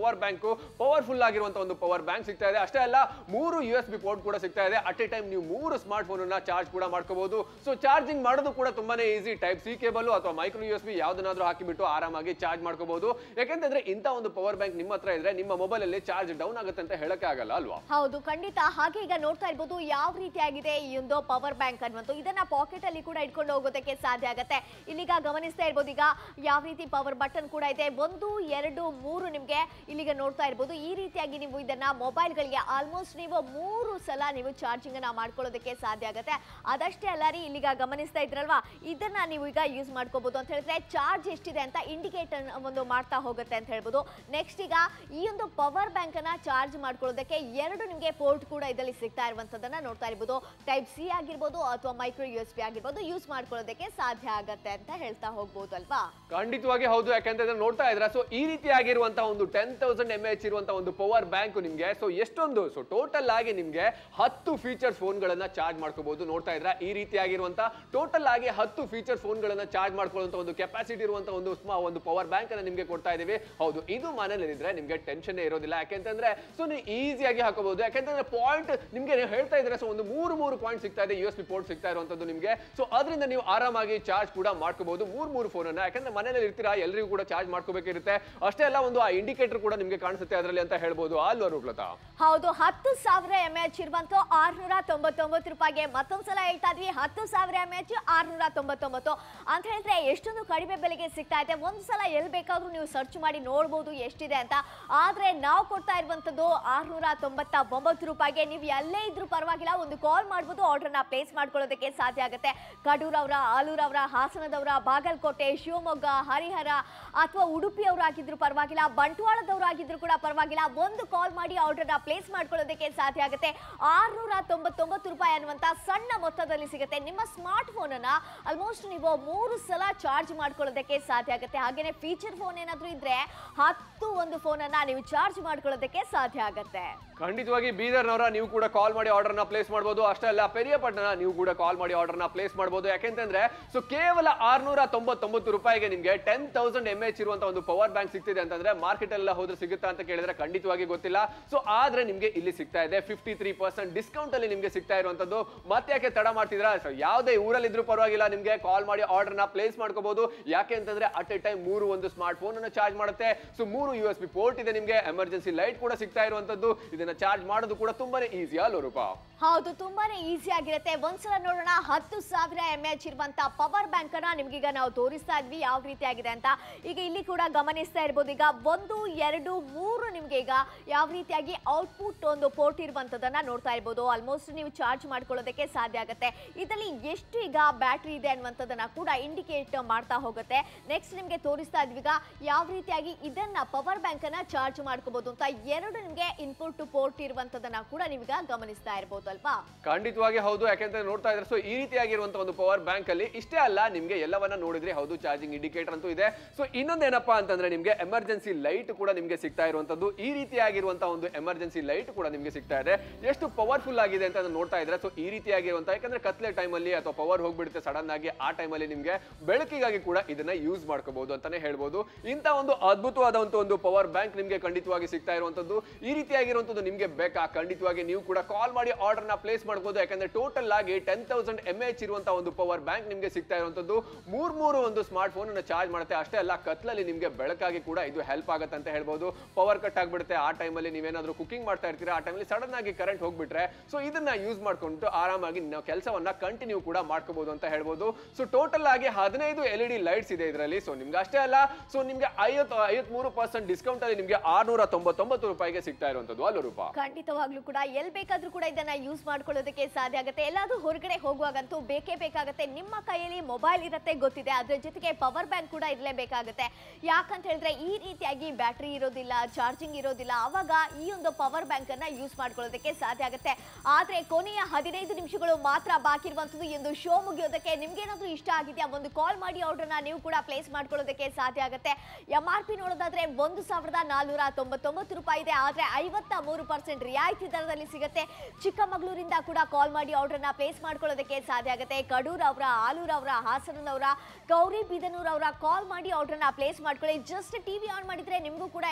ಪವರ್ ಬ್ಯಾಂಕ್ ಪವರ್ಫುಲ್ ಆಗಿರುವಂತಹ ಒಂದು ಪವರ್ ಬ್ಯಾಂಕ್ ಸಿಗ್ತಾ ಇದೆ. ಅಷ್ಟೇ ಅಲ್ಲ ಮೂರು ಯು ಎಸ್ ಬಿ ಪೋರ್ಟ್ ಕೂಡ ಸಿಗ್ತಾ ಇದೆ. ಅಟ್ ಎ ಟೈಮ್ ನೀವು ಮೂರು ಸ್ಮಾರ್ಟ್ ಫೋನ್ ಅನ್ನ ಚಾರ್ಜ್ ಕೂಡ ಮಾಡ್ಕೋಬಹುದು. ಸೊ ಚಾರ್ಜಿಂಗ್ ಮಾಡೋದು ಕೂಡ ತುಂಬಾನೇ ಈಸಿ. ಟೈಪ್ ಸಿ ಕೇಬಲ್ ಅಥವಾ ಮೈಕ್ರೋ ಯು ಎಸ್ ಬಿ ಯಾವ್ದನ್ನಾದ್ರೂ ಹಾಕಿಬಿಟ್ಟು ಆರಾಮಾಗಿ ಚಾರ್ಜ್ ಮಾಡ್ಕೋಬಹುದು. ಯಾಕೆಂತಂದ್ರೆ ಇಂತ ಒಂದು ಪವರ್ ಬ್ಯಾಂಕ್ ನಿಮ್ಮ ಹತ್ರ ಇದ್ರೆ ನಿಮ್ಮ ಮೊಬೈಲ್ ಅಲ್ಲಿ ಚಾರ್ಜ್ ಡೌನ್ ಆಗುತ್ತೆ ಅಂತ ಹೇಳಕ್ಕೆ ಆಗಲ್ಲ ಅಲ್ವಾ? ಹೌದು, ಖಂಡಿತ. ಹಾಗೆ ಈಗ ನೋಡ್ತಾ ಇರ್ಬೋದು ಯಾವ ರೀತಿಯಾಗಿದೆ ಈ ಒಂದು ಪವರ್ ಬ್ಯಾಂಕ್ ಅನ್ನುವಂಥ. ಇದನ್ನ ಪಾಕೆಟ್ ಅಲ್ಲಿ ಕೂಡ ಇಟ್ಕೊಂಡು ಹೋಗೋದಕ್ಕೆ ಸಾಧ್ಯ ಆಗುತ್ತೆ. ಇಲ್ಲಿಗ ಗಮನಿಸ್ತಾ ಇರ್ಬೋದು ಈಗ ಯಾವ ರೀತಿ ಪವರ್ ಬಟನ್ ಕೂಡ ಇದೆ. ಒಂದು ಎರಡು ಮೂರು ನಿಮ್ಗೆ ಇಲ್ಲಿಗ ನೋಡ್ತಾ ಇರ್ಬೋದು. ಈ ರೀತಿಯಾಗಿ ನೀವು ಇದನ್ನ ಮೊಬೈಲ್ಗಳಿಗೆ ಆಲ್ಮೋಸ್ಟ್ ನೀವು ಮೂರು ಸಲ ನೀವು ಚಾರ್ಜಿಂಗ್ ಅನ್ನ ಮಾಡ್ಕೊಳ್ಳೋದಕ್ಕೆ ಸಾಧ್ಯ ಆಗುತ್ತೆ. ಅದಷ್ಟೇ ಅಲ್ಲ ರೀ, ಇಲ್ಲಿಗ ಗಮನಿಸ್ತಾ ಇದ್ರಲ್ವಾ, ಇದನ್ನ ನೀವು ಈಗ ಯೂಸ್ ಮಾಡ್ಕೋಬಹುದು ಅಂತ ಹೇಳಿದ್ರೆ ಚಾರ್ಜ್ ಎಷ್ಟಿದೆ ಅಂತ ಇಂಡಿಕೇಟರ್ ಒಂದು ಮಾಡ್ತಾ ಹೋಗುತ್ತೆ ಅಂತ ಹೇಳ್ಬೋದು. ನೆಕ್ಸ್ಟ್ ಈಗ ಈ ಒಂದು ಪವರ್ ಬ್ಯಾಂಕ್ ಅನ್ನ ಚಾರ್ಜ್ ಮಾಡ್ಕೊಳ್ಳೋದಕ್ಕೆ ಎರಡು ನಿಮಗೆ ಪೋರ್ಟ್ ಕೂಡ ಇದರಲ್ಲಿ ಸಿಗ್ತಾ ಇರುವಂತದನ್ನ ನೋಡ್ತಾ ಇರ್ಬೋದು. ಟೈಪ್ ಸಿ ಆಗಿರ್ಬೋದು ಅಥವಾ ಮೈಕ್ರೋ ಯು ಎಸ್ ಬಿ ಆಗಿರ್ಬೋದು ಯೂಸ್ ಮಾಡ್ಕೊಳ್ಳೋದಕ್ಕೆ ಸಾಧ್ಯ ಆಗತ್ತೆ ಅಂತ ಹೇಳ್ತಾ ಹೋಗ್ಬೋದು ಅಲ್ವಾ? ಖಂಡಿತವಾಗಿ ಹೌದು. ಯಾಕಂತಂದ್ರೆ ನೋಡ್ತಾ ಇದ್ರ ಸೊ ಈ ರೀತಿಯಾಗಿರುವಂತಹ ಒಂದು ಟೆನ್ ತೌಸಂಡ್ ಎಂ ಎಚ್ ಇರುವಂತಹ ಒಂದು ಪವರ್ ಬ್ಯಾಂಕ್ ನಿಮ್ಗೆ ಸೊ ಎಷ್ಟೊಂದು ಸೊ ಟೋಟಲ್ ಆಗಿ ನಿಮ್ಗೆ ಹತ್ತು ಫೀಚರ್ ಫೋನ್ ಗಳನ್ನ ಚಾರ್ಜ್ ಮಾಡ್ಕೋಬಹುದು. ನೋಡ್ತಾ ಇದ್ರ ಈ ರೀತಿಯಾಗಿರುವಂತಹ ಟೋಟಲ್ ಆಗಿ ಹತ್ತು ಫೀಚರ್ ಫೋನ್ ಗಳನ್ನ ಚಾರ್ಜ್ ಮಾಡ್ಕೊಳ್ಳುವಂತ ಒಂದು ಕೆಪಾಸಿಟಿ ಇರುವಂತಹ ಒಂದು ಒಂದು ಪವರ್ ಬ್ಯಾಂಕ್ ಅನ್ನ ನಿಮ್ಗೆ ಕೊಡ್ತಾ ಇದೀವಿ. ಹೌದು, ಇದು ಮನೇಲಿ ಇದ್ರೆ ನಿಮ್ಗೆ ಟೆನ್ಷನ್ ಇರೋದಿಲ್ಲ. ಯಾಕೆಂತಂದ್ರೆ ಸೊ ನೀವು ಈಸಿಯಾಗಿ ಹಾಕೋಬಹುದು. ಯಾಕೆಂತಂದ್ರೆ ಪಾಯಿಂಟ್ ನಿಮ್ಗೆ ಹೇಳ್ತಾ ಇದ್ರೆ ಸೊ ಒಂದು ಮೂರು ಮೂರು ಪಾಯಿಂಟ್ ಸಿಗ್ತಾ ಇದೆ, ಯು ಎಸ್ ಬಿ ಪೋರ್ಟ್ ಸಿಗ್ತಾ ಇರುವಂತದ್ದು ನಿಮ್ಗೆ. ಸೊ ಅದರಿಂದ ನೀವು ಆರಾಮಾಗಿ ಚಾರ್ಜ್ ಕೂಡ ಮಾಡ್ಕೋಬಹುದು ಮೂರ್ ಮೂರು ಫೋನ್ ಅನ್ನ. ಯಾಕಂದ್ರೆ ಮನೇಲಿ ಇರ್ತೀರಾ, ಎಲ್ಲರಿಗೂ ಕೂಡ ಚಾರ್ಜ್ ಮಾಡ್ಕೋಬೇಕಿರುತ್ತೆ. ಅಷ್ಟೇ ಅಲ್ಲ ಒಂದು ಆ ಇಂಡಿಕೇಟರ್ ಕೂಡ ನಿಮ್ಗೆ ಕಾಣಿಸುತ್ತೆ ಅದರಲ್ಲಿ ಅಂತ ಹೇಳ್ಬೋದು ಅಲ್ವಾ ರೂಪ್ಲತಾ? ಹೌದು, ಹತ್ತು ಸಾವಿರ ಎಂ ಎಚ್ ಇರುವಂತ ಆರ್ನೂರ ತೊಂಬತ್ತೊಂಬತ್ತು ರೂಪಾಯಿಗೆ ಮತ್ತೊಂದ್ಸಲ ಹೇಳ್ತಾ ಇದ್ವಿ. ಹತ್ತು ಸಾವಿರ ಎಂ ಎಚ್ ಆರ್ನೂರ ತೊಂಬತ್ತೊಂಬತ್ತು ಅಂತ ಹೇಳಿದ್ರೆ ಎಷ್ಟೊಂದು ಕಡಿಮೆ ಬೆಲೆಗೆ ಸಿಗ್ತಾ ಇದೆ. ಒಂದ್ಸಲ ಎಲ್ಲಿ ಬೇಕಾದ್ರೂ ನೀವು ಸರ್ಚ್ ಮಾಡಿ ನೋಡ್ಬೋದು ಎಷ್ಟಿದೆ ಅಂತ. ಆದ್ರೆ ನಾವು ಕೊಡ್ತಾ ಇರುವಂತದ್ದು ಆರ್ನೂರ ತೊಂಬತ್ತ ಒಂಬತ್ತು ರೂಪಾಯಿಗೆ. ನೀವು ಎಲ್ಲೇ ಇದ್ರೂ ಪರವಾಗಿಲ್ಲ, ಒಂದು ಕಾಲ್ ಮಾಡ್ಬೋದು, ಆರ್ಡರ್ನ ಪ್ಲೇಸ್ ಮಾಡ್ಕೊಳ್ಳೋದಕ್ಕೆ ಸಾಧ್ಯ ಆಗುತ್ತೆ. ಕಡೂರವರ, ಆಲೂರವರ, ಹಾಸನದವರ, ಬಾಗಲಕೋಟೆ, ಶಿವಮೊಗ್ಗ, ಹರಿಹರ ಅಥವಾ ಉಡುಪಿಯವರು ಆಗಿದ್ರು ಪರವಾಗಿಲ್ಲ, ಬಂಟ್ವಾಳದವರು ಆಗಿದ್ರು ಕೂಡ ಪರವಾಗಿಲ್ಲ, ಒಂದು ಕಾಲ್ ಮಾಡಿ ಆರ್ಡರ್ನ ಪ್ಲೇಸ್ ಮಾಡ್ಕೊಳ್ಳೋದಕ್ಕೆ ಸಾಧ್ಯ ಆಗುತ್ತೆ. ಆರ್ನೂರ ತೊಂಬತ್ತೊಂಬತ್ತು ರೂಪಾಯಿ ಅನ್ನುವಂತ ಸಣ್ಣ ಮೊತ್ತದಲ್ಲಿ ಸಿಗುತ್ತೆ. ನಿಮ್ಮ ಸ್ಮಾರ್ಟ್ ಫೋನ್ ಅನ್ನ ಆಲ್ಮೋಸ್ಟ್ ನೀವು ಮೂರು ಸಲ ಚಾರ್ಜ್ ಮಾಡ್ಕೊಳ್ಳೋದಕ್ಕೆ ಸಾಧ್ಯ ಆಗುತ್ತೆ. ಹಾಗೇನೆ ಫೀಚರ್ ಫೋನ್ ಏನಾದ್ರೂ ಇದ್ರೆ ಹತ್ತು ಒಂದು ಫೋನ್ ಅನ್ನ ನೀವು ಚಾರ್ಜ್ ಮಾಡ್ಕೊಳ್ಳೋದಕ್ಕೆ ಸಾಧ್ಯ ಆಗುತ್ತೆ. ಖಂಡಿತವಾಗಿ ಬೀದರ್ನವರ ನೀವು ಕೂಡ ಕಾಲ್ ಮಾಡಿ ಆರ್ಡರ್ನ ಪ್ಲೇಸ್ ಮಾಡಬಹುದು. ಅಷ್ಟೇ ಅಲ್ಲ ಪೆರಿಯಪಟ್ಟಣ ನೀವು ಕೂಡ ಕಾಲ್ ಮಾಡಿ ಆರ್ಡರ್ನ ಪ್ಲೇಸ್ ಮಾಡಬಹುದು. ಯಾಕೆಂತಂದ್ರೆ ಸೊ ಕೇವಲ ಆರ್ನೂರ ತೊಂಬತ್ತೊಂಬತ್ತು ರೂಪಾಯಿಗೆ ನಿಮ್ಗೆ ಟೆನ್ ತೌಸಂಡ್ ಎಂ ಎಚ್ ಇರುವಂತ ಒಂದು ಪವರ್ ಬ್ಯಾಂಕ್ ಸಿಗ್ತಿದೆ ಅಂತಂದ್ರೆ ಮಾರ್ಕೆಟ್ ಎಲ್ಲ ಹೋದ್ರೆ ಸಿಗುತ್ತಾ ಅಂತ ಕೇಳಿದ್ರೆ ಖಂಡಿತವಾಗಿ ಗೊತ್ತಿಲ್ಲ. ಸೊ ಆದ್ರೆ ನಿಮ್ಗೆ ಇಲ್ಲಿ ಸಿಗ್ತಾ ಇದೆ ಫಿಫ್ಟಿ ತ್ರೀ ಪರ್ಸೆಂಟ್ ಡಿಸ್ಕೌಂಟ್ ಅಲ್ಲಿ ನಿಮ್ಗೆ ಸಿಗ್ತಾ ಇರುವಂತದ್ದು. ಮತ್ತೆ ಯಾಕೆ ತಡ ಮಾಡ್ತಿದ್ರ? ಸೊ ಯಾವುದೇ ಊರಲ್ಲಿ ಇದ್ರೂ ಪರವಾಗಿಲ್ಲ, ನಿಮ್ಗೆ ಕಾಲ್ ಮಾಡಿ ಆರ್ಡರ್ನ ಪ್ಲೇಸ್ ಮಾಡ್ಕೋಬಹುದು. ಯಾಕೆ ಅಂತಂದ್ರೆ ಅಟ್ ಎ ಟೈಮ್ ಮೂರು ಒಂದು ಸ್ಮಾರ್ಟ್ ಫೋನ್ ಅನ್ನು ಚಾರ್ಜ್ ಮಾಡುತ್ತೆ. ಸೊ ಮೂರು ಯು ಎಸ್ ಬಿ ಪೋರ್ಟ್ ಇದೆ, ನಿಮ್ಗೆ ಎಮರ್ಜೆನ್ಸಿ ಲೈಟ್ ಕೂಡ ಸಿಗ್ತಾ ಇರುವಂತದ್ದು. ಇದನ್ನ ಚಾರ್ಜ್ ಮಾಡೋದು ಕೂಡ ತುಂಬಾನೇ ಈಸಿ ಅಲ್ವ ರೂಪಾ? ಹೌದು, ತುಂಬಾನೇ ಈಸಿ ಆಗಿರುತ್ತೆ. ಒಂದ್ಸಲ ನೋಡೋಣ, ಹತ್ತು ಸಾವಿರ ಎಂ ಎಚ್ ಇರುವಂತ ಪವರ್ ಬ್ಯಾಂಕ್ ಅನ್ನ ನಿಮ್ಗೀಗ ನಾವು ತೋರಿಸ್ತಾ ಇದ್ವಿ ಯಾವ ರೀತಿ ಆಗಿದೆ ಅಂತ. ಈಗ ಇಲ್ಲಿ ಕೂಡ ಗಮನಿಸ್ತಾ ಇರ್ಬೋದು. ಈಗ ಒಂದು ಎರಡು ಮೂರು ನಿಮ್ಗೆ ಈಗ ಯಾವ ರೀತಿಯಾಗಿ ಔಟ್ಪುಟ್ ಒಂದು ಪೋರ್ಟ್ ಇರುವಂತದನ್ನ ನೋಡ್ತಾ ಇರ್ಬೋದು. ಆಲ್ಮೋಸ್ಟ್ ನೀವು ಚಾರ್ಜ್ ಮಾಡ್ಕೊಳ್ಳೋದಕ್ಕೆ ಸಾಧ್ಯ ಆಗುತ್ತೆ. ಇದರಲ್ಲಿ ಎಷ್ಟು ಈಗ ಬ್ಯಾಟ್ರಿ ಇದೆ ಅನ್ನುವಂಥದ್ದನ್ನ ಕೂಡ ಇಂಡಿಕೇಟ್ ಮಾಡ್ತಾ ಹೋಗುತ್ತೆ. ನೆಕ್ಸ್ಟ್ ನಿಮ್ಗೆ ತೋರಿಸ್ತಾ ಇದ್ವಿ ಈಗ ಯಾವ ರೀತಿಯಾಗಿ ಇದನ್ನ ಪವರ್ ಬ್ಯಾಂಕ್ ಅನ್ನ ಚಾರ್ಜ್ ಮಾಡ್ಕೋಬಹುದು ಅಂತ. ಎರಡು ನಿಮ್ಗೆ ಇನ್ಪುಟ್ ಪೋರ್ಟ್ ಇರುವಂತದನ್ನ ಕೂಡ ನೀವೀಗ ಗಮನಿಸ್ತಾ ಇರ್ಬೋದು ಅಲ್ವಾ? ಖಂಡಿತವಾಗಿ ಹೌದು. ಯಾಕೆಂದ್ರೆ ನೋಡ್ತಾ ಇದ್ರೆ ಸೊ ಈ ರೀತಿಯಾಗಿರುವಂತಹ ಒಂದು ಪವರ್ ಬ್ಯಾಂಕ್ ಅಲ್ಲಿ ಇಷ್ಟೇ ಅಲ್ಲ, ನಿಮ್ಗೆ ಎಲ್ಲವನ್ನ ನೋಡಿದ್ರೆ ಹೌದು ಚಾರ್ಜಿಂಗ್ ಇಂಡಿಕೇಟರ್ ಅಂತೂ ಇದೆ. ಸೊ ಇನ್ನೊಂದೇನಪ್ಪಾ ಅಂತಂದ್ರೆ ನಿಮ್ಗೆ ಎಮರ್ಜೆನ್ಸಿ ಲೈಟ್ ಕೂಡ ನಿಮ್ಗೆ ಸಿಗ್ತಾ ಇರುವಂತದ್ದು. ಈ ರೀತಿಯಾಗಿರುವಂತಹ ಒಂದು ಎಮರ್ಜೆನ್ಸಿ ಲೈಟ್ ಕೂಡ ನಿಮ್ಗೆ ಸಿಗ್ತಾ ಇದೆ. ಎಷ್ಟು ಪವರ್ಫುಲ್ ಆಗಿದೆ ಅಂತ ನೋಡ್ತಾ ಇದ್ರೆ ಸೊ ಈ ರೀತಿಯಾಗಿರುವಂತಹ, ಯಾಕಂದ್ರೆ ಕತ್ಲೆ ಟೈಮ್ ಅಲ್ಲಿ ಅಥವಾ ಪವರ್ ಹೋಗ್ಬಿಡುತ್ತೆ ಸಡನ್ ಆಗಿ, ಆ ಟೈಮ್ ಅಲ್ಲಿ ನಿಮ್ಗೆ ಬೆಳಕಿಗಾಗಿ ಕೂಡ ಇದನ್ನ ಯೂಸ್ ಮಾಡ್ಕೋಬಹುದು ಅಂತಾನೆ ಹೇಳ್ಬೋದು. ಇಂತ ಒಂದು ಅದ್ಭುತವಾದಂತಹ ಒಂದು ಪವರ್ ಬ್ಯಾಂಕ್ ನಿಮ್ಗೆ ಖಂಡಿತವಾಗಿ ಸಿಗ್ತಾ ಇರುವಂತದ್ದು. ಈ ರೀತಿಯಾಗಿರುವಂತದ್ದು ನಿಮ್ಗೆ ಬೇಕಾ? ಖಂಡಿತವಾಗಿ ನೀವು ಕೂಡ ಕಾಲ್ ಮಾಡಿ ಆರ್ಡರ್ ನ ಪ್ಲೇಸ್ ಮಾಡಬಹುದು. ಯಾಕಂದ್ರೆ ಟೋಟಲ್ ಆಗಿ ಟೆನ್ ತೌಸಂಡ್ ಎಂ ಎಚ್ ಇರುವಂತಹ ಒಂದು ಪವರ್ ಬ್ಯಾಂಕ್ ನಿಮ್ಗೆ ಸಿಗ್ತಾ ಇರುವಂತದ್ದು. ಮೂರ್ ಮೂರು ಒಂದು ಸ್ಮಾರ್ಟ್ ಫೋನ್ ಅನ್ನ ಚಾರ್ಜ್ ಮಾಡುತ್ತೆ. ಅಷ್ಟೇ ಅಲ್ಲ ಕತ್ಲಲ್ಲಿ ನಿಮ್ಗೆ ಬೆಳಕಾಗಿ ಕೂಡ ಇದು ಹೆಲ್ಪ್ ಆಗುತ್ತೆ ಅಂತ ಹೇಳ್ಬೋದು. ಪವರ್ ಕಟ್ ಆಗ್ಬಿಡುತ್ತೆ, ಆ ಟೈಮಲ್ಲಿ ನೀವೇನಾದ್ರೂ ಕುಕಿಂಗ್ ಮಾಡ್ತಾ ಇರ್ತೀರಾ, ಆ ಟೈಮಲ್ಲಿ ಸಡನ್ ಆಗಿ ಕರೆಂಟ್ ಹೋಗ್ಬಿಟ್ರೆ ಸೊ ಇದನ್ನ ಯೂಸ್ ಮಾಡ್ಕೊಂಡು ಆರಾಮಾಗಿ ನಾವು ಕೆಲಸವನ್ನ ಕಂಟಿನ್ಯೂ ಕೂಡ ಮಾಡ್ಕೋಬಹುದು ಅಂತ ಹೇಳ್ಬೋದು. ಸೊ ಟೋಟಲ್ ಆಗಿ ಹದಿನೈದು ಎಲ್ ಇ ಡಿ ಲೈಟ್ಸ್ ಇದೆ ಇದರಲ್ಲಿ. ಸೊ ನಿಮ್ಗೆ ಅಷ್ಟೇ ಅಲ್ಲ, ಸೊ ನಿಮ್ಗೆ ಐವತ್ತು ಐವತ್ ಮೂರು ಪರ್ಸೆಂಟ್ ಡಿಸ್ಕೌಂಟ್ ಅಲ್ಲಿ ನಿಮ್ಗೆ ಆರ್ನೂರ ತೊಂಬತ್ತೊಂಬತ್ತು ರೂಪಾಯಿಗೆ ಸಿಗ್ತಾ ಇರುವಂತದ್ದು ಅಲ್ಲ ರೂಪಾ? ಖಂಡಿತವಾಗ್ಲೂ ಕೂಡ ಎಲ್ ಬೇಕಾದ್ರೂ ಕೂಡ ಇದನ್ನ ಯೂಸ್ ಮಾಡ್ಕೊಳ್ಳೋದಕ್ಕೆ ಸಾಧ್ಯ ಆಗುತ್ತೆ. ಎಲ್ಲಾದ್ರೂ ಹೊರಗಡೆ ಹೋಗುವಾಗಂತೂ ಬೇಕೇ ಬೇಕಾಗುತ್ತೆ. ನಿಮ್ಮ ಕೈಯಲ್ಲಿ ಮೊಬೈಲ್ ಇರುತ್ತೆ ಗೊತ್ತಿದೆ, ಅದ್ರ ಜೊತೆಗೆ ಪವರ್ ಬ್ಯಾಂಕ್ ಕೂಡ ಇರಲೇಬೇಕಾಗುತ್ತೆ. ಯಾಕಂತ ಹೇಳಿದ್ರೆ ಈ ರೀತಿಯಾಗಿ ಬ್ಯಾಟ್ರಿ ಇರೋದಿಲ್ಲ, ಚಾರ್ಜಿಂಗ್ ಇರೋದಿಲ್ಲ, ಅವಾಗ ಈ ಒಂದು ಪವರ್ ಬ್ಯಾಂಕ್ ಅನ್ನ ಯೂಸ್ ಮಾಡ್ಕೊಳ್ಳೋದಕ್ಕೆ ಸಾಧ್ಯ ಆಗುತ್ತೆ. ಆದ್ರೆ ಕೊನೆಯ ಹದಿನೈದು ನಿಮಿಷಗಳು ಮಾತ್ರ ಬಾಕಿ ಇರುವಂತದ್ದು. ಎಂದು ಶೋ ಮುಗಿಯೋದಕ್ಕೆ ನಿಮ್ಗೇನಾದ್ರೂ ಇಷ್ಟ ಆಗಿದೆಯಾ, ಒಂದು ಕಾಲ್ ಮಾಡಿ ಆರ್ಡರ್ನ ನೀವು ಕೂಡ ಪ್ಲೇಸ್ ಮಾಡ್ಕೊಳ್ಳೋದಕ್ಕೆ ಸಾಧ್ಯ ಆಗುತ್ತೆ. ಎಂ ಆರ್ ಪಿ ನೋಡೋದಾದ್ರೆ ಒಂದು ಸಾವಿರದ ನಾಲ್ನೂರ ತೊಂಬತ್ತೊಂಬತ್ತು ರೂಪಾಯಿ ಇದೆ. ಆದ್ರೆ ಐವತ್ತ ಮೂರು ಪರ್ಸೆಂಟ್ ರಿಯಾಯಿತಿ ದರದಲ್ಲಿ ಸಿಗುತ್ತೆ. ಚಿಕ್ಕಮಗಳೂರಿಂದ ಕೂಡ ಕಾಲ್ ಮಾಡಿ ಆರ್ಡರ್ನ ಪ್ಲೇಸ್ ಮಾಡ್ಕೊಳ್ಳೋದಕ್ಕೆ ಸಾಧ್ಯ ಆಗುತ್ತೆ. ಕಡೂರವರ, ಆಲೂರವರ, ಹಾಸನದವರ, ಗೌರಿಬಿದನೂರವರ ಕಾಲ್ ಮಾಡಿ ಆರ್ಡರ್ನ ಪ್ಲೇಸ್ ಮಾಡ್ಕೊಳ್ಳಿ. ಜಸ್ಟ್ ಟಿವಿ ಆನ್ ಮಾಡಿದ್ರೆ ನಿಮಗೂ ಕೂಡ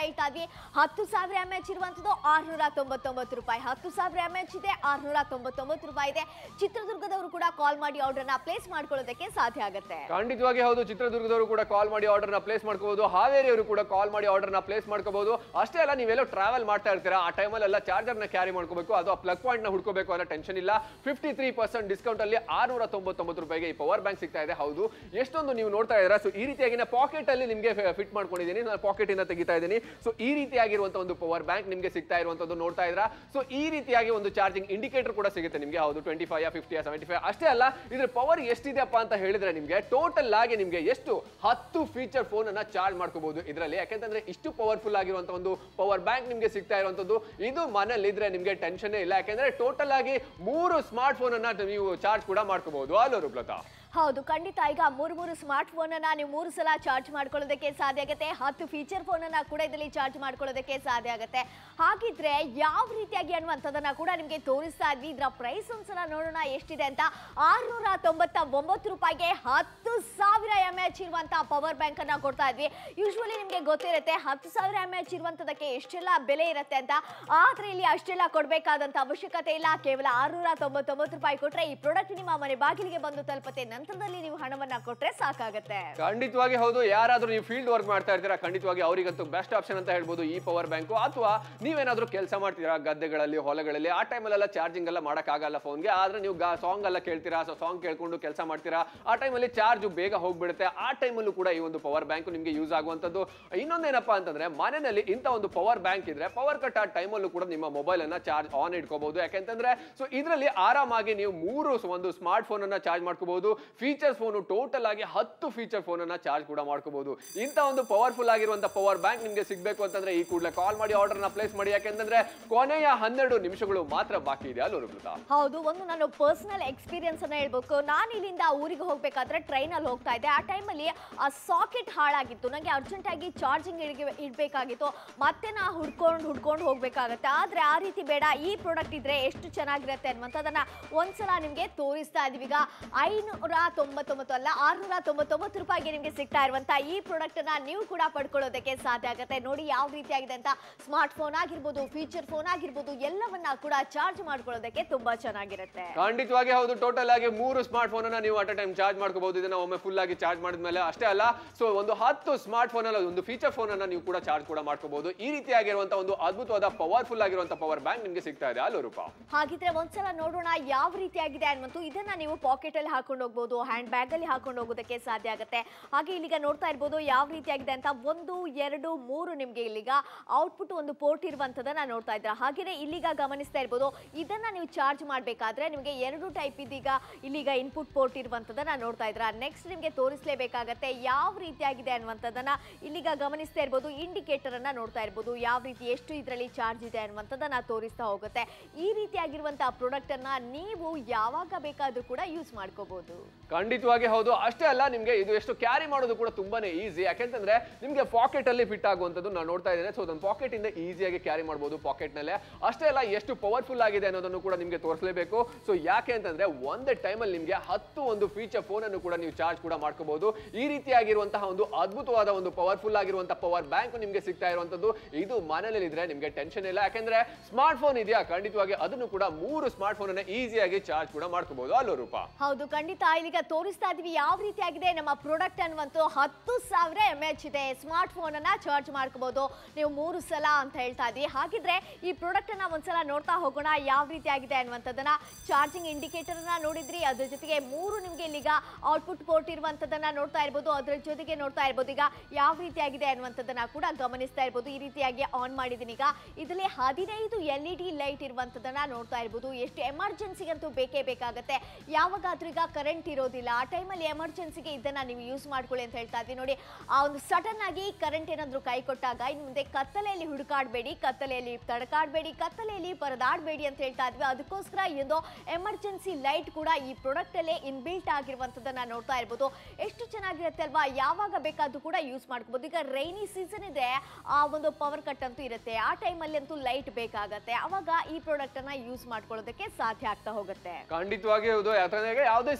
ಹೇಳ್ತಾ ಇದ್ವಿ. ಹತ್ತು ಸಾವಿರ ಎಂ ಎಚ್ ಇರುವಂತದ್ದು ಆರ್ನೂರ ತೊಂಬತ್ತೊಂಬತ್ತು ರೂಪಾಯಿ, ಹತ್ತು ಸಾವಿರ ಎಂ ಎಚ್ ಇದೆ ಆರ್ನೂರ ತೊಂಬತ್ತೊಂಬತ್ತು ರೂಪಾಯಿ ಇದೆ. ಚಿತ್ರದುರ್ಗದವರು ಕೂಡ ಕಾಲ್ ಮಾಡಿ ಆರ್ಡರ್ ನ ಪ್ಲೇಸ್ ಮಾಡ್ಕೊಳ್ಳೋದಕ್ಕೆ ಸಾಧ್ಯ ಆಗುತ್ತೆ. ಖಂಡಿತವಾಗಿ ಹೌದು, ಚಿತ್ರದುರ್ಗದವರು ಕೂಡ ಕಾಲ್ ಮಾಡಿ ಆರ್ಡರ್ ನ ಪ್ಲೇಸ್ ಮಾಡ್ಕೋಬಹುದು, ಹಾವೇರಿಯವರು ಕೂಡ ಕಾಲ್ ಮಾಡಿ ಆರ್ಡರ್ ನ ಪ್ಲೇಸ್ ಮಾಡ್ಕೋಬಹುದು. ಅಷ್ಟೇ ಅಲ್ಲ, ನೀವೆಲ್ಲೋ ಟ್ರಾವೆಲ್ ಮಾಡ್ತಾ ಇರ್ತೀರಾ, ಆ ಟೈಮಲ್ಲಿ ಎಲ್ಲ ಚಾರ್ಜರ್ ನ ಕ್ಯಾರಿ ಮಾಡ್ಕೋಬೇಕು, ಅದು ಪ್ಲಗ್ ಪಾಯಿಂಟ್ ನ ಹುಡ್ಕೋಬೇಕು ಅನ್ನೋ ಟೆನ್ಷನ್ ಇಲ್ಲ. ಫಿಫ್ಟಿ ತ್ರೀ ಪರ್ಸೆಂಟ್ ಡಿಸ್ಕೌಂಟ್ ಅಲ್ಲಿ ಆರ್ನೂರ ತೊಂಬತ್ತೊಂಬತ್ತು ರೂಪಾಯಿಗೆ ಈ ಪವರ್ ಬ್ಯಾಂಕ್ ಸಿಗ್ತಾ ಇದೆ. ಹೌದು, ಎಷ್ಟೊಂದು ನೀವು ನೋಡ್ತಾ ಇದ್ದೀರಾ. ಸೊ ಈ ರೀತಿಯಾಗಿ ಪಾಕೆಟ್ ಅಲ್ಲಿ ನಿಮಗೆ ಫಿಟ್ ಮಾಡ್ಕೊಂಡಿದ್ದೀನಿ, ನಾನು ಪಾಕೆಟ್ ಇಂದ ತೆಗಿತಾ ಇದ್ದೀನಿ. ಸೊ ಈ ರೀತಿಯಾಗಿರುವಂತಹ ಒಂದು ಪವರ್ ಬ್ಯಾಂಕ್ ನಿಮಗೆ ಸಿಗ್ತಾ ಇರುವಂತದ್ದು ನೋಡ್ತಾ ಇದ್ದೀರಾ. ಸೊ ಈ ರೀತಿಯಾಗಿ ಒಂದು ಚಾರ್ಜಿಂಗ್ ಇಂಡಿಕೇಟರ್ ಕೂಡ ಸಿಗುತ್ತೆ ನಿಮಗೆ. ಹೌದು, twenty five fifty seventy five ಅಷ್ಟೇ ಅಲ್ಲ, ಇದ್ರ ಪವರ್ ಎಷ್ಟಿದೆಯಪ್ಪ ಅಂತ ಹೇಳಿದ್ರೆ ನಿಮಗೆ ಟೋಟಲ್ ಆಗಿ ನಿಮಗೆ ಎಷ್ಟು ಹತ್ತು ಫೀಚರ್ ಫೋನ್ ಅನ್ನ ಚಾರ್ಜ್ ಮಾಡ್ಕೋಬಹುದು ಇದರಲ್ಲಿ. ಯಾಕೆಂತಂದ್ರೆ ಇಷ್ಟು ಪವರ್ಫುಲ್ ಆಗಿರುವಂತಹ ಒಂದು ಪವರ್ ಬ್ಯಾಂಕ್ ನಿಮಗೆ ಸಿಗ್ತಾ ಇರುವಂತದ್ದು. ಇದು ಮನೇಲಿ ಇದ್ರೆ ನಿಮಗೆ ಟೆನ್ಷನ್ ಇಲ್ಲ, ಯಾಕೆಂದ್ರೆ ಟೋಟಲ್ ಆಗಿ ಮೂರು ಸ್ಮಾರ್ಟ್ ಫೋನ್ ಅನ್ನ ನೀವು ಚಾರ್ಜ್ ಕೂಡ ಮಾಡ್ಕೋಬಹುದು. ಅಲ್ಲೋ ರೂಪಲತಾ? ಹೌದು, ಖಂಡಿತ. ಈಗ ಮೂರು ಮೂರು ಸ್ಮಾರ್ಟ್ ಫೋನ್ ಅನ್ನ ನೀವು ಮೂರು ಸಲ ಚಾರ್ಜ್ ಮಾಡ್ಕೊಳ್ಳೋದಕ್ಕೆ ಸಾಧ್ಯ ಆಗುತ್ತೆ. ಹತ್ತು ಫೀಚರ್ ಫೋನ್ ಅನ್ನ ಕೂಡ ಇದರಲ್ಲಿ ಚಾರ್ಜ್ ಮಾಡ್ಕೊಳ್ಳೋದಕ್ಕೆ ಸಾಧ್ಯ ಆಗುತ್ತೆ. ಹಾಗಿದ್ರೆ ಯಾವ ರೀತಿಯಾಗಿ ಅನ್ನುವಂಥದ್ದನ್ನ ಕೂಡ ನಿಮಗೆ ತೋರಿಸ್ತಾ ಇದ್ವಿ. ಇದರ ಪ್ರೈಸ್ ಒಂದ್ಸಲ ನೋಡೋಣ ಎಷ್ಟಿದೆ ಅಂತ. ಆರ್ನೂರ ತೊಂಬತ್ತ ಒಂಬತ್ತು ರೂಪಾಯಿಗೆ ಹತ್ತು ಸಾವಿರ ಎಂ ಎಚ್ ಇರುವಂತಹ ಪವರ್ ಬ್ಯಾಂಕ್ ಅನ್ನ ಕೊಡ್ತಾ ಇದ್ವಿ. ಯೂಶ್ವಲಿ ನಿಮಗೆ ಗೊತ್ತಿರುತ್ತೆ ಹತ್ತು ಸಾವಿರ ಎಂ ಎಚ್ ಇರುವಂತದಕ್ಕೆ ಎಷ್ಟೆಲ್ಲ ಬೆಲೆ ಇರುತ್ತೆ ಅಂತ. ಆದ್ರೆ ಇಲ್ಲಿ ಅಷ್ಟೆಲ್ಲ ಕೊಡಬೇಕಾದಂತ ಅವಶ್ಯಕತೆ ಇಲ್ಲ. ಕೇವಲ ಆರ್ನೂರ ತೊಂಬತ್ತೊಂಬತ್ತು ರೂಪಾಯಿ ಕೊಟ್ರೆ ಈ ಪ್ರಾಡಕ್ಟ್ ನಿಮ್ಮ ಮನೆ ಬಾಗಿಲಿಗೆ ಬಂದು ತಲುಪುತ್ತೆ. ನಂತರದಲ್ಲಿ ನೀವು ಹಣವನ್ನ ಕೊಟ್ರೆ ಸಾಕಾಗುತ್ತೆ. ಖಂಡಿತವಾಗಿ ಹೌದು, ಯಾರಾದ್ರೂ ನೀವು ಫೀಲ್ಡ್ ವರ್ಕ್ ಮಾಡ್ತಾ ಇರ್ತೀರಾ, ಖಂಡಿತವಾಗಿ ಅವರಿಗಂತೂ ಬೆಸ್ಟ್ ಆಪ್ಷನ್ ಅಂತ ಹೇಳ್ಬೋದು ಈ ಪವರ್ ಬ್ಯಾಂಕು. ಅಥವಾ ನೀವೇನಾದ್ರೂ ಕೆಲಸ ಮಾಡ್ತೀರಾ ಗದ್ದೆಗಳಲ್ಲಿ, ಹೊಲಗಳಲ್ಲಿ, ಆ ಟೈಮಲ್ಲೆಲ್ಲ ಚಾರ್ಜಿಂಗ್ ಎಲ್ಲ ಮಾಡೋಕ್ಕಾಗಲ್ಲ ಫೋನ್ಗೆ, ಆದ್ರೆ ನೀವು ಸಾಂಗ್ ಎಲ್ಲ ಕೇಳ್ತೀರಾ, ಸೊ ಸಾಂಗ್ ಕೇಳ್ಕೊಂಡು ಕೆಲಸ ಮಾಡ್ತೀರಾ, ಆ ಟೈಮಲ್ಲಿ ಚಾರ್ಜ್ ಬೇಗ ಹೋಗ್ಬಿಡುತ್ತೆ. ಆ ಟೈಮಲ್ಲೂ ಕೂಡ ಈ ಒಂದು ಪವರ್ ಬ್ಯಾಂಕ್ ನಿಮಗೆ ಯೂಸ್ ಆಗುವಂತದ್ದು. ಇನ್ನೊಂದೇನಪ್ಪಾ ಅಂತಂದ್ರೆ, ಮನೆಯಲ್ಲಿ ಇಂಥ ಒಂದು ಪವರ್ ಬ್ಯಾಂಕ್ ಇದ್ರೆ ಪವರ್ ಕಟ್ ಆ ಟೈಮಲ್ಲೂ ಕೂಡ ನಿಮ್ಮ ಮೊಬೈಲ್ ಅನ್ನ ಚಾರ್ಜ್ ಆನ್ ಇಟ್ಕೋಬಹುದು. ಯಾಕೆಂತಂದ್ರೆ ಸೊ ಇದರಲ್ಲಿ ಆರಾಮಾಗಿ ನೀವು ಮೂರು ಒಂದು ಸ್ಮಾರ್ಟ್ ಫೋನ್ ಅನ್ನ ಚಾರ್ಜ್ ಮಾಡ್ಕೋಬಹುದು. ಫೀಚರ್ಸ್ ಫೋನ್ ಟೋಟಲ್ ಆಗಿ ಹತ್ತು ಫೀಚರ್ ಫೋನ್ ಅನ್ನ ಚಾರ್ಜ್ ಕೂಡ ಮಾಡ್ಕೋಬಹುದು. ಇಂಥ ಒಂದು ಪವರ್ಫುಲ್ ಆಗಿರುವಂತಹ ಪವರ್ ಬ್ಯಾಂಕ್ ನಿಮಗೆ ಸಿಗಬೇಕು ಅಂತಂದ್ರೆ ಈ ಕೂಡಲೇ ಕಾಲ್ ಮಾಡಿ ಆರ್ಡರ್ ನ ಪ್ಲೇಸ್ ಮಾಡಿ. ಯಾಕೆಂತಂದ್ರೆ ಕೊನೆಯ ಹನ್ನೆರಡು ನಿಮಿಷಗಳು ಮಾತ್ರ ಬಾಕಿ ಇದೆ. ಅಲ್ಲೂ ರೂಪಲತಾ? ಹೌದು, ಒಂದು ನಾನು ಪರ್ಸನಲ್ ಎಕ್ಸ್ಪೀರಿಯನ್ಸ್ ಅನ್ನ ಹೇಳ್ಬೇಕು. ನಾನು ಇಲ್ಲಿಂದ ಊರಿಗೆ ಹೋಗ್ಬೇಕಾದ್ರೆ ಟ್ರೈನ್ ಅಲ್ಲಿ ಹೋಗ್ತಾ ಇದ್ದೆ. ಆ ಟೈಮಲ್ಲಿ ಆ ಸಾಕೆಟ್ ಹಾಳಾಗಿತ್ತು, ನನಗೆ ಅರ್ಜೆಂಟ್ ಆಗಿ ಚಾರ್ಜಿಂಗ್ ಇಡಬೇಕಾಗಿತ್ತು. ಮತ್ತೆ ನಾ ಹುಡ್ಕೊಂಡು ಹುಡ್ಕೊಂಡು ಹೋಗ್ಬೇಕಾಗತ್ತೆ. ಆದ್ರೆ ಆ ರೀತಿ ಬೇಡ, ಈ ಪ್ರಾಡಕ್ಟ್ ಇದ್ರೆ ಎಷ್ಟು ಚೆನ್ನಾಗಿರುತ್ತೆ ಅನ್ನುವಂಥದ್ದನ್ನ ಒಂದ್ಸಲ ನಿಮ್ಗೆ ತೋರಿಸ್ತಾ ಇದೀವಿ. ಈಗ ಐನೂರ ತೊಂಬತ್ತೊಂಬತ್ತು ಅಲ್ಲ, ಆರ್ನೂರ ತೊಂಬತ್ತೊಂಬತ್ತು ರೂಪಾಯಿಗೆ ನಿಮಗೆ ಸಿಗ್ತಾ ಇರುವಂತಹ ಈ ಪ್ರಾಡಕ್ಟ್ ಅನ್ನ ನೀವು ಕೂಡ ಪಡ್ಕೊಳ್ಳೋದಕ್ಕೆ ಸಾಧ್ಯ ಆಗುತ್ತೆ. ನೋಡಿ ಯಾವ ರೀತಿಯಾಗಿದೆ ಅಂತ. ಸ್ಮಾರ್ಟ್ ಫೋನ್ ಆಗಿರ್ಬೋದು, ಫೀಚರ್ ಫೋನ್ ಆಗಿರ್ಬೋದು, ಎಲ್ಲವನ್ನ ಕೂಡ ಚಾರ್ಜ್ ಮಾಡ್ಕೊಳ್ಳೋದಕ್ಕೆ ತುಂಬಾ ಚೆನ್ನಾಗಿರುತ್ತೆ. ಖಂಡಿತವಾಗಿ ಹೌದು, ಟೋಟಲ್ ಆಗಿ ಮೂರು ಸ್ಮಾರ್ಟ್ ಫೋನ್ ಅನ್ನ ನೀವು ಅಟ್ ಅ ಟೈಮ್ ಚಾರ್ಜ್ ಮಾಡ್ಕೋಬಹುದು. ಇದನ್ನ ಒಮ್ಮೆ ಫುಲ್ ಆಗಿ ಚಾರ್ಜ್ ಮಾಡಿದ್ಮೇಲೆ ಅಷ್ಟೇ ಅಲ್ಲ, ಸೊ ಒಂದು ಹತ್ತು ಸ್ಮಾರ್ಟ್ ಫೋನ್ ಅಲ್ಲ ಒಂದು ಫೀಚರ್ ಫೋನ್ ಅನ್ನ ನೀವು ಕೂಡ ಚಾರ್ಜ್ ಕೂಡ ಮಾಡ್ಕೋಬಹುದು. ಈ ರೀತಿಯಾಗಿರುವಂತಹ ಒಂದು ಅದ್ಭುತವಾದ ಪವರ್ಫುಲ್ ಆಗಿರುವಂತಹ ಪವರ್ ಬ್ಯಾಂಕ್ ನಿಮಗೆ ಸಿಗ್ತಾ ಇದೆ. ಅಲ್ಲೋ ರೂಪ? ಹಾಗಿದ್ರೆ ಒಂದ್ಸಲ ನೋಡೋಣ ಯಾವ ರೀತಿಯಾಗಿದೆ ಅನ್ನುವಂತೂ. ಇದನ್ನ ನೀವು ಪಾಕೆಟ್ ಅಲ್ಲಿ ಹಾಕೊಂಡು ಹೋಗ್ಬೋದು, ಹ್ಯಾಂಡ್ ಬ್ಯಾಗ್ ಅಲ್ಲಿ ಹಾಕೊಂಡು ಹೋಗೋದಕ್ಕೆ ಸಾಧ್ಯ ಆಗುತ್ತೆ. ಹಾಗೆ ಇಲ್ಲಿಗ ನೋಡ್ತಾ ಇರ್ಬೋದು ಯಾವ ರೀತಿಯಾಗಿದೆ ಅಂತ. ಒಂದು ಎರಡು ಮೂರು ನಿಮ್ಗೆ ಇಲ್ಲಿಗ ಔಟ್ಪುಟ್ ಒಂದು ಪೋರ್ಟ್ ಇರುವಂತದನ್ನ ನೋಡ್ತಾ ಇದ್ದೀರಾ. ಹಾಗೆಯೇ ಇಲ್ಲಿಗ ಗಮನಿಸ್ತಾ ಇರ್ಬೋದು, ಇದನ್ನ ನೀವು ಚಾರ್ಜ್ ಮಾಡಬೇಕಾದ್ರೆ ನಿಮಗೆ ಎರಡು ಟೈಪ್ ಇದೀಗ ಇಲ್ಲಿಗ ಇನ್ಪುಟ್ ಪೋರ್ಟ್ ಇರುವಂತದನ್ನ ನೋಡ್ತಾ ಇದ್ದೀರಾ. ನೆಕ್ಸ್ಟ್ ನಿಮಗೆ ತೋರಿಸಲೇಬೇಕಾಗತ್ತೆ ಯಾವ ರೀತಿಯಾಗಿದೆ ಅನ್ನುವಂಥದ್ದನ್ನ. ಇಲ್ಲಿಗ ಗಮನಿಸ್ತಾ ಇರ್ಬೋದು, ಇಂಡಿಕೇಟರ್ ಅನ್ನ ನೋಡ್ತಾ ಇರ್ಬೋದು, ಯಾವ ರೀತಿ ಎಷ್ಟು ಇದರಲ್ಲಿ ಚಾರ್ಜ್ ಇದೆ ಅನ್ನುವಂಥದ್ದನ್ನ ತೋರಿಸ್ತಾ ಹೋಗುತ್ತೆ. ಈ ರೀತಿಯಾಗಿರುವಂತಹ ಪ್ರಾಡಕ್ಟ್ ಅನ್ನ ನೀವು ಯಾವಾಗ ಬೇಕಾದ್ರೂ ಕೂಡ ಯೂಸ್ ಮಾಡ್ಕೋಬಹುದು. ಖಂಡಿತವಾಗಿ ಹೌದು, ಅಷ್ಟೇ ಅಲ್ಲ, ನಿಮಗೆ ಇದು ಎಷ್ಟು ಕ್ಯಾರಿ ಮಾಡೋದು ಕೂಡ ತುಂಬಾನೇ ಈಸಿ. ಯಾಕೆಂತಂದ್ರೆ ನಿಮಗೆ ಪಾಕೆಟ್ ಅಲ್ಲಿ ಫಿಟ್ ಆಗುವಂತದ್ದು ನಾನು ನೋಡ್ತಾ ಇದ್ದೇನೆ. ಸೊ ಅದನ್ನು ಪಾಕೆಟ್ ಇಂದ ಈಸಿಯಾಗಿ ಕ್ಯಾರಿ ಮಾಡಬಹುದು ಪಾಕೆಟ್ ನಲ್ಲೇ. ಅಷ್ಟೇ ಅಲ್ಲ, ಎಷ್ಟು ಪವರ್ಫುಲ್ ಆಗಿದೆ ಅನ್ನೋದನ್ನು ಕೂಡ ನಿಮಗೆ ತೋರಿಸಲೇಬೇಕು. ಸೊ ಯಾಕೆ ಅಂತಂದ್ರೆ ಒಂದೇ ಟೈಮ್ ಅಲ್ಲಿ ನಿಮಗೆ ಹತ್ತು ಒಂದು ಫೀಚರ್ ಫೋನ್ ಅನ್ನು ಕೂಡ ನೀವು ಚಾರ್ಜ್ ಕೂಡ ಮಾಡ್ಕೋಬಹುದು. ಈ ರೀತಿಯಾಗಿರುವಂತಹ ಒಂದು ಅದ್ಭುತವಾದ ಒಂದು ಪವರ್ಫುಲ್ ಆಗಿರುವಂತಹ ಪವರ್ ಬ್ಯಾಂಕ್ ನಿಮಗೆ ಸಿಗ್ತಾ ಇರುವಂತದ್ದು. ಇದು ಮನೆಯಲ್ಲಿ ಇದ್ರೆ ನಿಮಗೆ ಟೆನ್ಷನ್ ಇಲ್ಲ, ಯಾಕೆಂದ್ರೆ ಸ್ಮಾರ್ಟ್ ಫೋನ್ ಇದೆಯಾ, ಖಂಡಿತವಾಗಿ ಅದನ್ನು ಕೂಡ ಮೂರು ಸ್ಮಾರ್ಟ್ ಫೋನ್ ಅನ್ನ ಈಸಿಯಾಗಿ ಚಾರ್ಜ್ ಕೂಡ ಮಾಡ್ಕೋಬಹುದು. ಅಲ್ಲೋ ರೂಪ? ಹೌದು, ಖಂಡಿತ. ಈಗ ತೋರಿಸ್ತಾ ಇದೀವಿ ಯಾವ ರೀತಿಯಾಗಿದೆ ನಮ್ಮ ಪ್ರಾಡಕ್ಟ್ ಅನ್ನುವಂತೂ. ಹತ್ತು ಸಾವಿರ ಎಂ ಎಚ್ ಇದೆ. ಸ್ಮಾರ್ಟ್ ಫೋನ್ ಅನ್ನ ಚಾರ್ಜ್ ಮಾಡ್ಕೋಬಹುದು ನೀವು ಮೂರು ಸಲ ಅಂತ ಹೇಳ್ತಾ ಇದ್ವಿ. ಹಾಗಿದ್ರೆ ಈ ಪ್ರಾಡಕ್ಟ್ ಅನ್ನ ಒಂದ್ಸಲ ನೋಡ್ತಾ ಹೋಗೋಣ ಯಾವ ರೀತಿಯಾಗಿದೆ ಅನ್ನುವಂಥದ್ದನ್ನ. ಚಾರ್ಜಿಂಗ್ ಇಂಡಿಕೇಟರ್ ಅನ್ನ ನೋಡಿದ್ರಿ, ಅದ್ರ ಜೊತೆಗೆ ಮೂರು ನಿಮ್ಗೆ ಇಲ್ಲಿಗ ಔಟ್ಪುಟ್ ಪೋರ್ಟ್ ಇರುವಂತದನ್ನ ನೋಡ್ತಾ ಇರ್ಬೋದು. ಅದ್ರ ಜೊತೆಗೆ ನೋಡ್ತಾ ಇರ್ಬೋದು ಈಗ ಯಾವ ರೀತಿಯಾಗಿದೆ ಅನ್ನುವಂಥದ್ದನ್ನ ಕೂಡ ಗಮನಿಸ್ತಾ ಇರ್ಬೋದು. ಈ ರೀತಿಯಾಗಿ ಆನ್ ಮಾಡಿದೀನಿ. ಈಗ ಇದರಲ್ಲಿ ಹದಿನೈದು ಎಲ್ ಇ ಡಿ ಲೈಟ್ ಇರುವಂತದನ್ನ ನೋಡ್ತಾ ಇರ್ಬೋದು. ಎಷ್ಟು ಎಮರ್ಜೆನ್ಸಿಗಂತೂ ಬೇಕೇ ಬೇಕಾಗುತ್ತೆ. ಯಾವಾಗಾದ್ರೂ ಈಗ ಕರೆಂಟ್ ಇರೋದಿಲ್ಲ, ಆ ಟೈಮಲ್ಲಿ ಎಮರ್ಜೆನ್ಸಿಗೆ ಇದನ್ನ ನೀವು ಯೂಸ್ ಮಾಡ್ಕೊಳ್ಳಿ ಅಂತ ಹೇಳ್ತಾ ಇದ್ವಿ. ನೋಡಿ, ಆ ಒಂದು ಸಡನ್ ಆಗಿ ಕರೆಂಟ್ ಏನಾದ್ರು ಕೈ ಕೊಟ್ಟಾಗ ಇನ್ನು ಮುಂದೆ ಕತ್ತಲೆಯಲ್ಲಿ ಹುಡುಕಾಡಬೇಡಿ, ಕತ್ತಲೆಯಲ್ಲಿ ತಡಕಾಡಬೇಡಿ, ಕತ್ತಲೆಯಲ್ಲಿ ಪರದಾಡಬೇಡಿ ಅಂತ ಹೇಳ್ತಾ ಇದ್ವಿ. ಅದಕ್ಕೋಸ್ಕರ ಒಂದು ಎಮರ್ಜೆನ್ಸಿ ಲೈಟ್ ಕೂಡ ಈ ಪ್ರಾಡಕ್ಟ್ ಅಲ್ಲೇ ಇನ್ಬಿಲ್ಟ್ ಆಗಿರುವಂತದನ್ನ ನೋಡ್ತಾ ಇರ್ಬೋದು. ಎಷ್ಟು ಚೆನ್ನಾಗಿರುತ್ತೆ ಅಲ್ವಾ? ಯಾವಾಗ ಬೇಕಾದ್ರೂ ಕೂಡ ಯೂಸ್ ಮಾಡ್ಕೋಬಹುದು. ಈಗ ರೈನಿ ಸೀಸನ್ ಇದೆ, ಆ ಒಂದು ಪವರ್ ಕಟ್ ಅಂತೂ ಇರುತ್ತೆ, ಆ ಟೈಮಲ್ಲಿ ಅಂತೂ ಲೈಟ್ ಬೇಕಾಗತ್ತೆ. ಅವಾಗ ಈ ಪ್ರಾಡಕ್ಟ್ ಅನ್ನ ಯೂಸ್ ಮಾಡ್ಕೊಳ್ಳೋದಕ್ಕೆ ಸಾಧ್ಯ ಆಗ್ತಾ ಹೋಗುತ್ತೆ. ಖಂಡಿತವಾಗಿ ಹೌದು, ಯಾಕಂದ್ರೆ ಯಾವುದೇ ಸೀಸನ್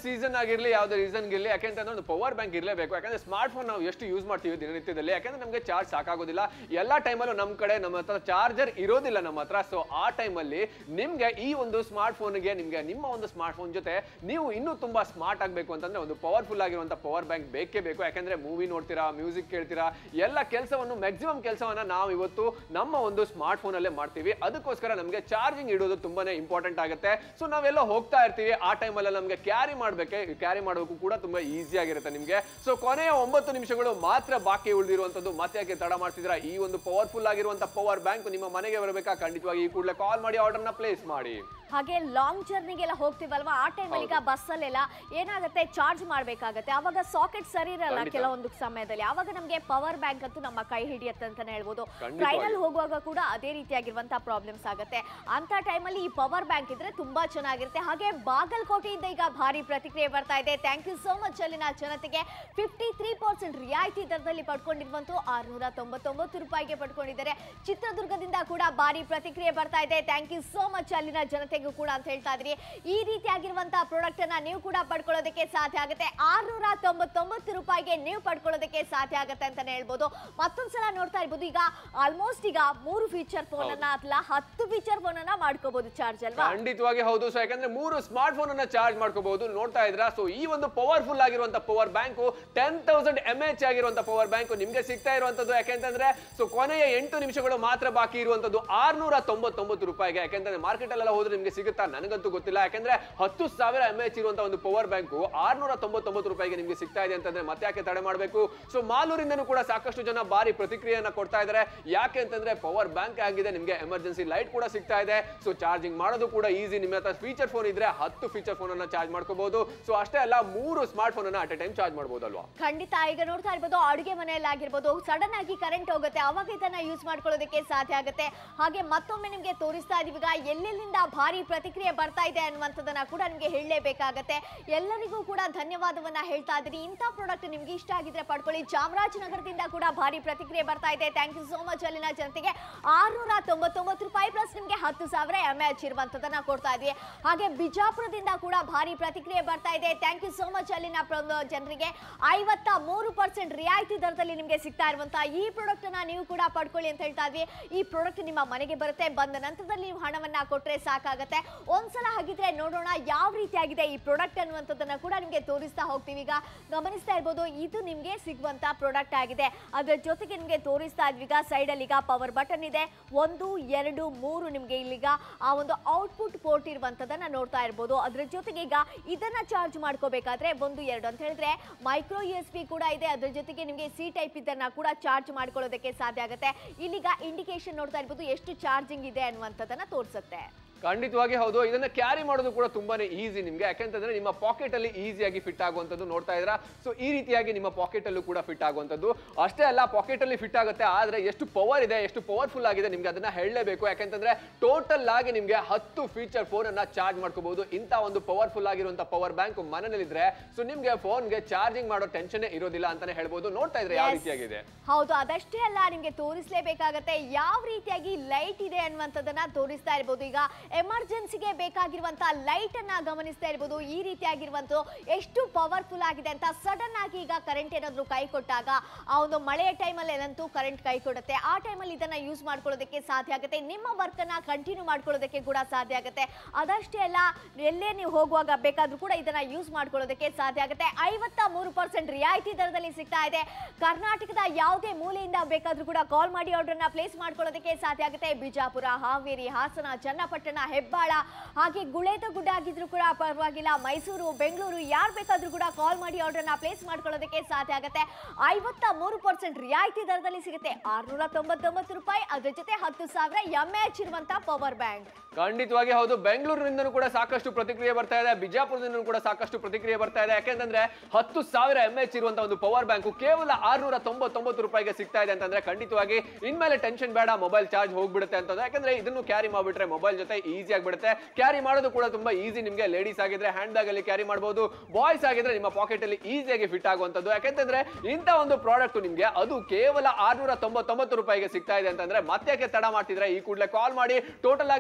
ಆಗಿರ್ಲಿ ಯಾವುದೇ ರೀಸನ್ ಇರಲಿ, ಯಾಕೆಂತಂದ್ರೆ ಒಂದು ಪವರ್ ಬ್ಯಾಂಕ್ ಇರಲೇಬೇಕು. ಯಾಕಂದ್ರೆ ಸ್ಮಾರ್ಟ್ ಫೋನ್ ನಾವು ಎಷ್ಟು ಯೂಸ್ ಮಾಡ್ತೀವಿ ದಿನನಿತ್ಯದಲ್ಲಿ, ಯಾಕಂದ್ರೆ ನಮಗೆ ಚಾರ್ಜ್ ಸಾಕಾಗೋದಿಲ್ಲ. ಎಲ್ಲಾ ಟೈಮಲ್ಲೂ ನಮ್ಮ ಕಡೆ ನಮ್ಮ ಹತ್ರ ಚಾರ್ಜರ್ ಇರೋದಿಲ್ಲ ನಮ್ಮ ಹತ್ರ. ಸೊ ಆ ಟೈಮಲ್ಲಿ ನಿಮ್ಗೆ ಈ ಒಂದು ಸ್ಮಾರ್ಟ್ ಫೋನ್ಗೆ ನಿಮ್ಗೆ ನಿಮ್ಮ ಒಂದು ಸ್ಮಾರ್ಟ್ ಫೋನ್ ಜೊತೆ ನೀವು ಇನ್ನೂ ತುಂಬಾ ಸ್ಮಾರ್ಟ್ ಆಗಬೇಕು ಅಂತಂದ್ರೆ ಒಂದು ಪವರ್ಫುಲ್ ಆಗಿರುವಂತ ಪವರ್ ಬ್ಯಾಂಕ್ ಬೇಕೇ ಬೇಕು. ಯಾಕಂದ್ರೆ ಮೂವಿ ನೋಡ್ತೀರಾ, ಮ್ಯೂಸಿಕ್ ಕೇಳ್ತೀರಾ, ಎಲ್ಲ ಕೆಲಸವನ್ನು ಮ್ಯಾಕ್ಸಿಮಮ್ ಕೆಲಸವನ್ನ ನಾವು ಇವತ್ತು ನಮ್ಮ ಒಂದು ಸ್ಮಾರ್ಟ್ ಫೋನ್ ಅಲ್ಲೇ ಮಾಡ್ತೀವಿ. ಅದಕ್ಕೋಸ್ಕರ ನಮಗೆ ಚಾರ್ಜಿಂಗ್ ಇಡೋದು ತುಂಬಾನೇ ಇಂಪಾರ್ಟೆಂಟ್ ಆಗುತ್ತೆ. ಸೊ ನಾವೆಲ್ಲ ಹೋಗ್ತಾ ಇರ್ತೀವಿ, ಆ ಟೈಮಲ್ಲಿ ನಮಗೆ ಕ್ಯಾರಿ ಮಾಡ್ಬೇಕೆ ಕ್ಯಾರಿ ಮಾಡೋಕ್ಕೂ ಕೂಡ ತುಂಬಾ ಈಸಿ ಆಗಿರುತ್ತೆ ನಿಮ್ಗೆ. ಸೊ ಕೊನೆಯ ಒಂಬತ್ತು ನಿಮಿಷಗಳು ಮಾತ್ರ ಬಾಕಿ ಉಳಿದಿರುವಂತದ್ದು. ಮತ್ತೆ ಯಾಕೆ ತಡ ಮಾಡ್ತಿದ್ರ? ಈ ಒಂದು ಪವರ್ಫುಲ್ ಆಗಿರುವಂತ ಪವರ್ ಬ್ಯಾಂಕ್ ನಿಮ್ಮ ಮನೆಗೆ ಬರಬೇಕಾ? ಖಂಡಿತವಾಗಿ ಈ ಕೂಡಲೇ ಕಾಲ್ ಮಾಡಿ ಆರ್ಡರ್ನ ಪ್ಲೇಸ್ ಮಾಡಿ. ಹಾಗೆ ಲಾಂಗ್ ಜರ್ನಿಗೆಲ್ಲ ಹೋಗ್ತೀವಲ್ವಾ, ಆ ಟೈಮಲ್ಲಿ ಈಗ ಬಸ್ಸಲ್ಲೆಲ್ಲ ಏನಾಗುತ್ತೆ, ಚಾರ್ಜ್ ಮಾಡ್ಬೇಕಾಗತ್ತೆ. ಅವಾಗ ಸಾಕೆಟ್ ಸರಿ ಇರಲ್ಲ ಕೆಲವೊಂದು ಸಮಯದಲ್ಲಿ. ಆವಾಗ ನಮಗೆ ಪವರ್ ಬ್ಯಾಂಕ್ ಅಂತೂ ನಮ್ಮ ಕೈ ಹಿಡಿಯುತ್ತೆ ಅಂತಾನೆ ಹೇಳ್ಬೋದು. ಟ್ರೈನಲ್ಲಿ ಹೋಗುವಾಗ ಕೂಡ ಅದೇ ರೀತಿಯಾಗಿರುವಂತಹ ಪ್ರಾಬ್ಲಮ್ಸ್ ಆಗುತ್ತೆ. ಅಂತ ಟೈಮಲ್ಲಿ ಈ ಪವರ್ ಬ್ಯಾಂಕ್ ಇದ್ರೆ ತುಂಬಾ ಚೆನ್ನಾಗಿರುತ್ತೆ. ಹಾಗೆ ಬಾಗಲಕೋಟೆಯಿಂದ ಈಗ ಭಾರಿ ಪ್ರತಿಕ್ರಿಯೆ ಬರ್ತಾ ಇದೆ. ಥ್ಯಾಂಕ್ ಯು ಸೋ ಮಚ್ ಅಲ್ಲಿನ ಜನತೆಗೆ. ಫಿಫ್ಟಿ ತ್ರೀ ಪರ್ಸೆಂಟ್ ರಿಯಾಯಿತಿ ದರದಲ್ಲಿ ಪಡ್ಕೊಂಡಿರುವಂತೂ ಆರ್ನೂರ ತೊಂಬತ್ತೊಂಬತ್ತು ರೂಪಾಯಿಗೆ ಪಡ್ಕೊಂಡಿದ್ದಾರೆ. ಚಿತ್ರದುರ್ಗದಿಂದ ಕೂಡ ಭಾರಿ ಪ್ರತಿಕ್ರಿಯೆ ಬರ್ತಾ ಇದೆ. ಥ್ಯಾಂಕ್ ಯು ಸೋ ಮಚ್ ಅಲ್ಲಿನ ಜನತೆಗೂ ಕೂಡ ಅಂತ ಹೇಳ್ತಾ ಇದ್ರಿ. ಈ ರೀತಿಯಾಗಿರುವಂತಹ ಪ್ರಾಡಕ್ಟ್ ಅನ್ನ ನೀವು ಕೂಡ ಪಡ್ಕೊಳ್ಳೋದಕ್ಕೆ ಸಾಧ್ಯ ಆಗುತ್ತೆ. ಆರ್ನೂರ ತೊಂಬತ್ತೊಂಬತ್ತು ರೂಪಾಯಿಗೆ ನೀವು ಪಡ್ಕೊಳ್ಳೋದಕ್ಕೆ ಸಾಧ್ಯ ಆಗುತ್ತೆ ಅಂತಾನೆ ಹೇಳ್ಬೋದು. ಮತ್ತೊಂದ್ಸಲ ನೋಡ್ತಾ ಇರ್ಬೋದು, ಈಗ ಆಲ್ಮೋಸ್ಟ್ ಈಗ ಮೂರು ಫೀಚರ್ ಫೋನ್ ಅನ್ನ ಅಥವಾ ಹತ್ತು ಫೀಚರ್ ಫೋನ್ ಅನ್ನ ಮಾಡ್ಕೋಬಹುದು ಚಾರ್ಜ್ ಅಲ್ವಾ? ಖಂಡಿತವಾಗಿ ಹೌದು. ಸೊ ಯಾಕಂದ್ರೆ ಮೂರು ಸ್ಮಾರ್ಟ್ ಫೋನ್ ಅನ್ನ ಚಾರ್ಜ್ ಮಾಡ್ಕೋಬಹುದು. ನೋಡ್ತಾ ಇದ್ರ ಸೊ ಈ ಒಂದು ಪವರ್ಫುಲ್ ಆಗಿರುವಂತ power bank ten thousand M H ಆಗಿರುವಂತ ಪವರ್ ಬ್ಯಾಂಕ್ ನಿಮ್ಗೆ ಸಿಗ್ತಾ ಇರುವಂತದ್ದು. ಯಾಕೆಂತಂದ್ರೆ ಸೊ ಕೊನೆಯ ಎಂಟು ನಿಮಿಷಗಳು ಮಾತ್ರ ಬಾಕಿ ಇರುವಂತದ್ದು ಆರ್ನೂರ ತೊಂಬತ್ತೊಂಬತ್ತು ರೂಪಾಯಿಗೆ. ಯಾಕೆಂತಂದ್ರೆ ಮಾರ್ಕೆಟ್ ಅಲ್ಲೆಲ್ಲ ಹೋದ್ರೆ ನಿಮ್ಗೆ ಸಿಗುತ್ತಾ ನನಗಂತೂ ಗೊತ್ತಿಲ್ಲ. ಯಾಕಂದ್ರೆ ಹತ್ತು ಸಾವಿರ ಎಂ ಎಚ್ ಇರುವಂತ ಒಂದು ಪವರ್ ಬ್ಯಾಂಕ್ ಆರ್ನೂರ ತೊಂಬತ್ತೊಂಬತ್ತು ರೂಪಾಯಿಗೆ ನಿಮ್ಗೆ ಸಿಗ್ತಾ ಇದೆ ಅಂತಂದ್ರೆ ಮತ್ತೆ ಯಾಕೆ ತಡೆ ಮಾಡಬೇಕು? ಸೊ ಮಾಲೂರಿಂದನೂ ಕೂಡ ಸಾಕಷ್ಟು ಜನ ಬಾರಿ ಪ್ರತಿಕ್ರಿಯೆಯನ್ನ ಕೊಡ್ತಾ ಇದ್ದಾರೆ. ಯಾಕೆ ಅಂತಂದ್ರೆ ಪವರ್ ಬ್ಯಾಂಕ್ ಆಗಿದೆ, ನಿಮ್ಗೆ ಎಮರ್ಜೆನ್ಸಿ ಲೈಟ್ ಕೂಡ ಸಿಗ್ತಾ ಇದೆ. ಸೊ ಚಾರ್ಜಿಂಗ್ ಮಾಡೋದು ಕೂಡ ಈಸಿ. ನಿಮ್ಮ ಹತ್ರ ಫೀಚರ್ ಫೋನ್ ಇದ್ರೆ ಹತ್ತು ಫೀಚರ್ ಫೋನ್ ಅನ್ನ ಚಾರ್ಜ್ ಮಾಡ್ಕೋಬಹುದು. ಸೊ ಅಷ್ಟೇ ಅಲ್ಲ, ಮೂರು ಸ್ಮಾರ್ಟ್ ಫೋನ್ ಅನ್ನ ಅಟ್ ಎ ಟೈಮ್ ಚಾರ್ಜ್ ಮಾಡಬಹುದು ಅಲ್ವಾ? ಖಂಡಿತ. ಈಗ ನೋಡ್ತಾ ಇರ್ಬೋದು, ಅಡುಗೆ ಮನೆಯಲ್ಲಿ ಆಗಿರ್ಬೋದು, ಸಡನ್ ಆಗಿ ಕರೆಂಟ್ ಹೋಗುತ್ತೆ, ಅವಾಗ ಇದನ್ನ ಯೂಸ್ ಮಾಡ್ಕೊಳ್ಳೋದಕ್ಕೆ ಸಾಧ್ಯ ಆಗುತ್ತೆ. ಹಾಗೆ ಮತ್ತೊಮ್ಮೆ ನಿಮ್ಗೆ ತೋರಿಸ್ತಾ ಇದೀವಿ ಈಗ ಎಲ್ಲೆಲ್ಲಿಂದ ಭಾರಿ ಪ್ರತಿಕ್ರಿಯೆ ಬರ್ತಾ ಇದೆ ಅನ್ನುವಂಥದ್ದನ್ನ ಕೂಡ ನಿಮ್ಗೆ ಹೇಳಲೇಬೇಕಾಗತ್ತೆ. ಎಲ್ಲರಿಗೂ ಕೂಡ ಧನ್ಯವಾದವನ್ನ ಹೇಳ್ತಾ ಇದ್ದೀನಿ. ಇಂಥ ಪ್ರಾಡಕ್ಟ್ ನಿಮ್ಗೆ ಇಷ್ಟ ಆಗಿದ್ರೆ ಪಡ್ಕೊಳ್ಳಿ. ಚಾಮರಾಜನಗರದಿಂದ ಕೂಡ ಭಾರಿ ಪ್ರತಿಕ್ರಿಯೆ ಬರ್ತಾ ಇದೆ. ಥ್ಯಾಂಕ್ ಯು ಸೋ ಮಚ್ ಅಲ್ಲಿನ ಜನತೆಗೆ. ಆರ್ನೂರ ತೊಂಬತ್ತೊಂಬತ್ತು ರೂಪಾಯಿ ಪ್ಲಸ್ ನಿಮ್ಗೆ ಹತ್ತು ಸಾವಿರ ಎಂ ಎಚ್ ಇರುವಂತದನ್ನ ಕೊಡ್ತಾ ಇದ್ವಿ. ಹಾಗೆ ಬಿಜಾಪುರದಿಂದ ಕೂಡ ಭಾರಿ ಪ್ರತಿಕ್ರಿಯೆ ಬರ್ತಾ ಇದೆ. ಥ್ಯಾಂಕ್ ಯು ಸೋ ಮಚ್ ಅಲ್ಲಿನ ಜನರಿಗೆ. ಐವತ್ತ ಮೂರು ಪರ್ಸೆಂಟ್ ರಿಯಾಯಿತಿ ದರದಲ್ಲಿ ನಿಮ್ಗೆ ಸಿಗ್ತಾ ಇರುವಂತಹ ಈ ಪ್ರಾಡಕ್ಟ್ ಅನ್ನ ನೀವು ಕೂಡ ಪಡ್ಕೊಳ್ಳಿ ಅಂತ ಹೇಳ್ತಾ ಇದ್ವಿ. ಈ ಪ್ರಾಡಕ್ಟ್ ನಿಮ್ಮ ಮನೆಗೆ ಬರುತ್ತೆ. ಬಂದ ನಂತರದಲ್ಲಿ ನೀವು ಹಣವನ್ನ ಕೊಟ್ರೆ ಸಾಕಾಗತ್ತೆ. ಒಂದ್ಸಲ ಹಾಗಿದ್ರೆ ನೋಡೋಣ ಯಾವ ರೀತಿಯಾಗಿದೆ ಈ ಪ್ರಾಡಕ್ಟ್ ಅನ್ನುವಂಥದ್ದನ್ನ ಕೂಡ ನಿಮ್ಗೆ ತೋರಿಸ್ತಾ ಹೋಗ್ತೀವಿ. ಈಗ ಗಮನಿಸ್ತಾ ಇರ್ಬೋದು, ಇದು ನಿಮ್ಗೆ ಸಿಗುವಂತ ಪ್ರಾಡಕ್ಟ್ ಆಗಿದೆ. ಅದ್ರ ಜೊತೆಗೆ ನಿಮ್ಗೆ ತೋರಿಸ್ತಾ ಇದ್ವಿ ಈಗ ಸೈಡ್ ಅಲ್ಲಿ ಈಗ ಪವರ್ ಬಟನ್ ಇದೆ. ಒಂದು ಎರಡು ಮೂರು ನಿಮ್ಗೆ ಇಲ್ಲಿಗ ಆ ಒಂದು ಔಟ್ಪುಟ್ ಪೋರ್ಟ್ ಇರುವಂತದನ್ನ ನೋಡ್ತಾ ಇರ್ಬೋದು. ಅದ್ರ ಜೊತೆಗೆ ಈಗ ಇದನ್ನ ಚಾರ್ಜ್ ಮಾಡ್ಕೋಬೇಕಾದ್ರೆ ಒಂದು ಎರಡು ಅಂತ ಹೇಳಿದ್ರೆ ಮೈಕ್ರೋ ಯು ಎಸ್ ಬಿ ಕೂಡ ಇದೆ. ಅದ್ರ ಜೊತೆಗೆ ನಿಮ್ಗೆ ಸಿ ಟೈಪ್ ಇದನ್ನ ಕೂಡ ಚಾರ್ಜ್ ಮಾಡ್ಕೊಳ್ಳೋದಕ್ಕೆ ಸಾಧ್ಯ ಆಗುತ್ತೆ. ಇಲ್ಲಿಗ ಇಂಡಿಕೇಶನ್ ನೋಡ್ತಾ ಇರ್ಬೋದು ಎಷ್ಟು ಚಾರ್ಜಿಂಗ್ ಇದೆ ಅನ್ನುವಂಥದ್ದನ್ನ ತೋರಿಸುತ್ತೆ. ಖಂಡಿತವಾಗಿ ಹೌದು. ಇದನ್ನ ಕ್ಯಾರಿ ಮಾಡೋದು ಕೂಡ ತುಂಬಾನೇ ಈಸಿ ನಿಮ್ಗೆ. ಯಾಕೆಂತಂದ್ರೆ ನಿಮ್ಮ ಪಾಕೆಟ್ ಅಲ್ಲಿ ಈಸಿಯಾಗಿ ಫಿಟ್ ಆಗುವಂತದ್ದು ನೋಡ್ತಾ ಇದ್ರ. ಸೊ ಈ ರೀತಿಯಾಗಿ ನಿಮ್ಮ ಪಾಕೆಟ್ ಅಲ್ಲೂ ಕೂಡ ಫಿಟ್ ಆಗುವಂತದ್ದು. ಅಷ್ಟೇ ಅಲ್ಲ, ಪಾಕೆಟ್ ಅಲ್ಲಿ ಫಿಟ್ ಆಗುತ್ತೆ, ಆದ್ರೆ ಎಷ್ಟು ಪವರ್ ಇದೆ, ಎಷ್ಟು ಪವರ್ಫುಲ್ ಆಗಿದೆ ನಿಮ್ಗೆ ಅದನ್ನ ಹೇಳಲೇಬೇಕು. ಯಾಕೆಂತಂದ್ರೆ ಟೋಟಲ್ ಆಗಿ ನಿಮ್ಗೆ ಹತ್ತು ಫೀಚರ್ ಫೋನ್ ಅನ್ನ ಚಾರ್ಜ್ ಮಾಡ್ಕೋಬಹುದು. ಇಂತ ಒಂದು ಪವರ್ಫುಲ್ ಆಗಿರುವಂತ ಪವರ್ ಬ್ಯಾಂಕ್ ಮನೆಯಲ್ಲಿದ್ರೆ ಸೊ ನಿಮ್ಗೆ ಫೋನ್ಗೆ ಚಾರ್ಜಿಂಗ್ ಮಾಡೋ ಟೆನ್ಷನ್ ಇರೋದಿಲ್ಲ ಅಂತಾನೆ ಹೇಳ್ಬೋದು. ನೋಡ್ತಾ ಇದ್ರೆ ಯಾವ ರೀತಿಯಾಗಿದೆ. ಹೌದು, ಅದಷ್ಟೇ ಅಲ್ಲ, ನಿಮ್ಗೆ ತೋರಿಸಲೇಬೇಕಾಗತ್ತೆ ಯಾವ ರೀತಿಯಾಗಿ ಲೈಟ್ ಇದೆ ಅನ್ನುವಂಥದ್ದನ್ನ ತೋರಿಸ್ತಾ ಇರ್ಬೋದು. ಈಗ ಎಮರ್ಜೆನ್ಸಿಗೆ ಬೇಕಾಗಿರುವಂತಹ ಲೈಟ್ ಅನ್ನ ಗಮನಿಸ್ತಾ ಇರಬಹುದು. ಈ ರೀತಿಯಾಗಿರುವಂತ ಎಷ್ಟು ಪವರ್ಫುಲ್ ಆಗಿದೆ ಅಂತ. ಸಡನ್ ಆಗಿ ಈಗ ಕರೆಂಟ್ ಏನಾದ್ರು ಕೈ ಕೊಟ್ಟಾಗ ಆ ಒಂದು ಮಳೆಯ ಟೈಮಲ್ಲಿ ಏನಂತೂ ಕರೆಂಟ್ ಕೈ ಕೊಡುತ್ತೆ. ಆ ಟೈಮಲ್ಲಿ ಇದನ್ನ ಯೂಸ್ ಮಾಡ್ಕೊಳ್ಳೋದಕ್ಕೆ ಸಾಧ್ಯ ಆಗುತ್ತೆ. ನಿಮ್ಮ ವರ್ಕ್ ಅನ್ನ ಕಂಟಿನ್ಯೂ ಮಾಡ್ಕೊಳ್ಳೋದಕ್ಕೆ ಕೂಡ ಸಾಧ್ಯ ಆಗುತ್ತೆ. ಅದಷ್ಟೇ ಅಲ್ಲ, ಎಲ್ಲೇ ನೀವು ಹೋಗುವಾಗ ಬೇಕಾದ್ರೂ ಕೂಡ ಇದನ್ನ ಯೂಸ್ ಮಾಡ್ಕೊಳ್ಳೋದಕ್ಕೆ ಸಾಧ್ಯ ಆಗುತ್ತೆ. ಐವತ್ತ ಮೂರು ಪರ್ಸೆಂಟ್ ರಿಯಾಯಿತಿ ದರದಲ್ಲಿ ಸಿಗ್ತಾ ಇದೆ. ಕರ್ನಾಟಕದ ಯಾವುದೇ ಮೂಲೆಯಿಂದ ಬೇಕಾದ್ರೂ ಕೂಡ ಕಾಲ್ ಮಾಡಿ ಆರ್ಡರ್ನ ಪ್ಲೇಸ್ ಮಾಡ್ಕೊಳ್ಳೋದಕ್ಕೆ ಸಾಧ್ಯ ಆಗುತ್ತೆ. ಬಿಜಾಪುರ, ಹಾವೇರಿ, ಹಾಸನ, ಚನ್ನಪಟ್ಟಣ, ಹೆಬ್ಬಾಳ, ಹಾಗೆ ಗುಳೇದಗುಡ್ಡ ಆಗಿದ್ರು ಕೂಡ ಪರವಾಗಿಲ್ಲ, ಮೈಸೂರು, ಬೆಂಗಳೂರು, ಯಾರು ಬೇಕಾದ್ರೂ ಕೂಡ ಕಾಲ್ ಮಾಡಿ ಆರ್ಡರ್ನ ಪ್ಲೇಸ್ ಮಾಡ್ಕೊಳ್ಳೋದಕ್ಕೆ ಸಾಧ್ಯ ಆಗುತ್ತೆ. ಐವತ್ತ ಮೂರು ಪರ್ಸೆಂಟ್ ರಿಯಾಯಿತಿ ದರದಲ್ಲಿ ಸಿಗುತ್ತೆ. ಆರ್ನೂರ ತೊಂಬತ್ತೊಂಬತ್ತು ರೂಪಾಯಿ. ಅದ್ರ ಜೊತೆ ಹತ್ತು ಸಾವಿರ ಎಂ ಎಚ್ ಇರುವಂತಹ ಪವರ್ ಬ್ಯಾಂಕ್. ಖಂಡಿತವಾಗಿ ಹೌದು. ಬೆಂಗಳೂರಿನಿಂದನೂ ಕೂಡ ಸಾಕಷ್ಟು ಪ್ರತಿಕ್ರಿಯೆ ಬರ್ತಾ ಇದೆ. ಬಿಜಾಪುರದಿಂದನೂ ಕೂಡ ಸಾಕಷ್ಟು ಪ್ರತಿಕ್ರಿಯೆ ಬರ್ತಾ ಇದೆ. ಯಾಕೆಂತಂದ್ರೆ ಹತ್ತು ಸಾವಿರ ಎಂ ಎಚ್ ಇರುವಂತಹ ಒಂದು ಪವರ್ ಬ್ಯಾಂಕ್ ಕೇವಲ ಆರ್ನೂರ ತೊಂಬತ್ತೊಂಬತ್ತು ರೂಪಾಯಿಗೆ ಸಿಗ್ತಾ ಇದೆ ಅಂತಂದ್ರೆ ಖಂಡಿತವಾಗಿ ಇನ್ಮೇಲೆ ಟೆನ್ಷನ್ ಬೇಡ, ಮೊಬೈಲ್ ಚಾರ್ಜ್ ಹೋಗ್ಬಿಡುತ್ತೆ ಅಂತಂದ್ರೆ. ಯಾಕಂದ್ರೆ ಇದನ್ನು ಕ್ಯಾರಿ ಮಾಡ್ಬಿಟ್ರೆ ಮೊಬೈಲ್ ಜೊತೆ ಈಸಿ ಆಗಿಬಿಡುತ್ತೆ. ಕ್ಯಾರಿ ಮಾಡೋದು ಕೂಡ ತುಂಬಾ ಈಸಿ ನಿಮ್ಗೆ. ಲೇಡೀಸ್ ಆಗಿದ್ರೆ ಹ್ಯಾಂಡ್ ಬ್ಯಾಗ್ ಅಲ್ಲಿ ಕ್ಯಾರಿ ಮಾಡಬಹುದು, ಬಾಯ್ಸ್ ಆಗಿದ್ರೆ ನಿಮ್ಮ ಪಾಕೆಟ್ ಅಲ್ಲಿ ಈಸಿಯಾಗಿ ಫಿಟ್ ಆಗುವಂತದ್ದು. ಯಾಕೆಂತಂದ್ರೆ ಇಂತ ಒಂದು ಪ್ರಾಡಕ್ಟ್ ನಿಮ್ಗೆ ಅದು ಕೇವಲ ಆರ್ನೂರ ತೊಂಬತ್ತೊಂಬತ್ತು ರೂಪಾಯಿಗೆ ಸಿಗ್ತಾ ಇದೆ ಅಂತಂದ್ರೆ ಮತ್ತೆ ತಡ ಮಾಡ್ತಿದ್ರೆ ಈ ಕೂಡಲೇ ಕಾಲ್ ಮಾಡಿ. ಟೋಟಲ್ ಆಗಿ ಫಿಫ್ಟಿ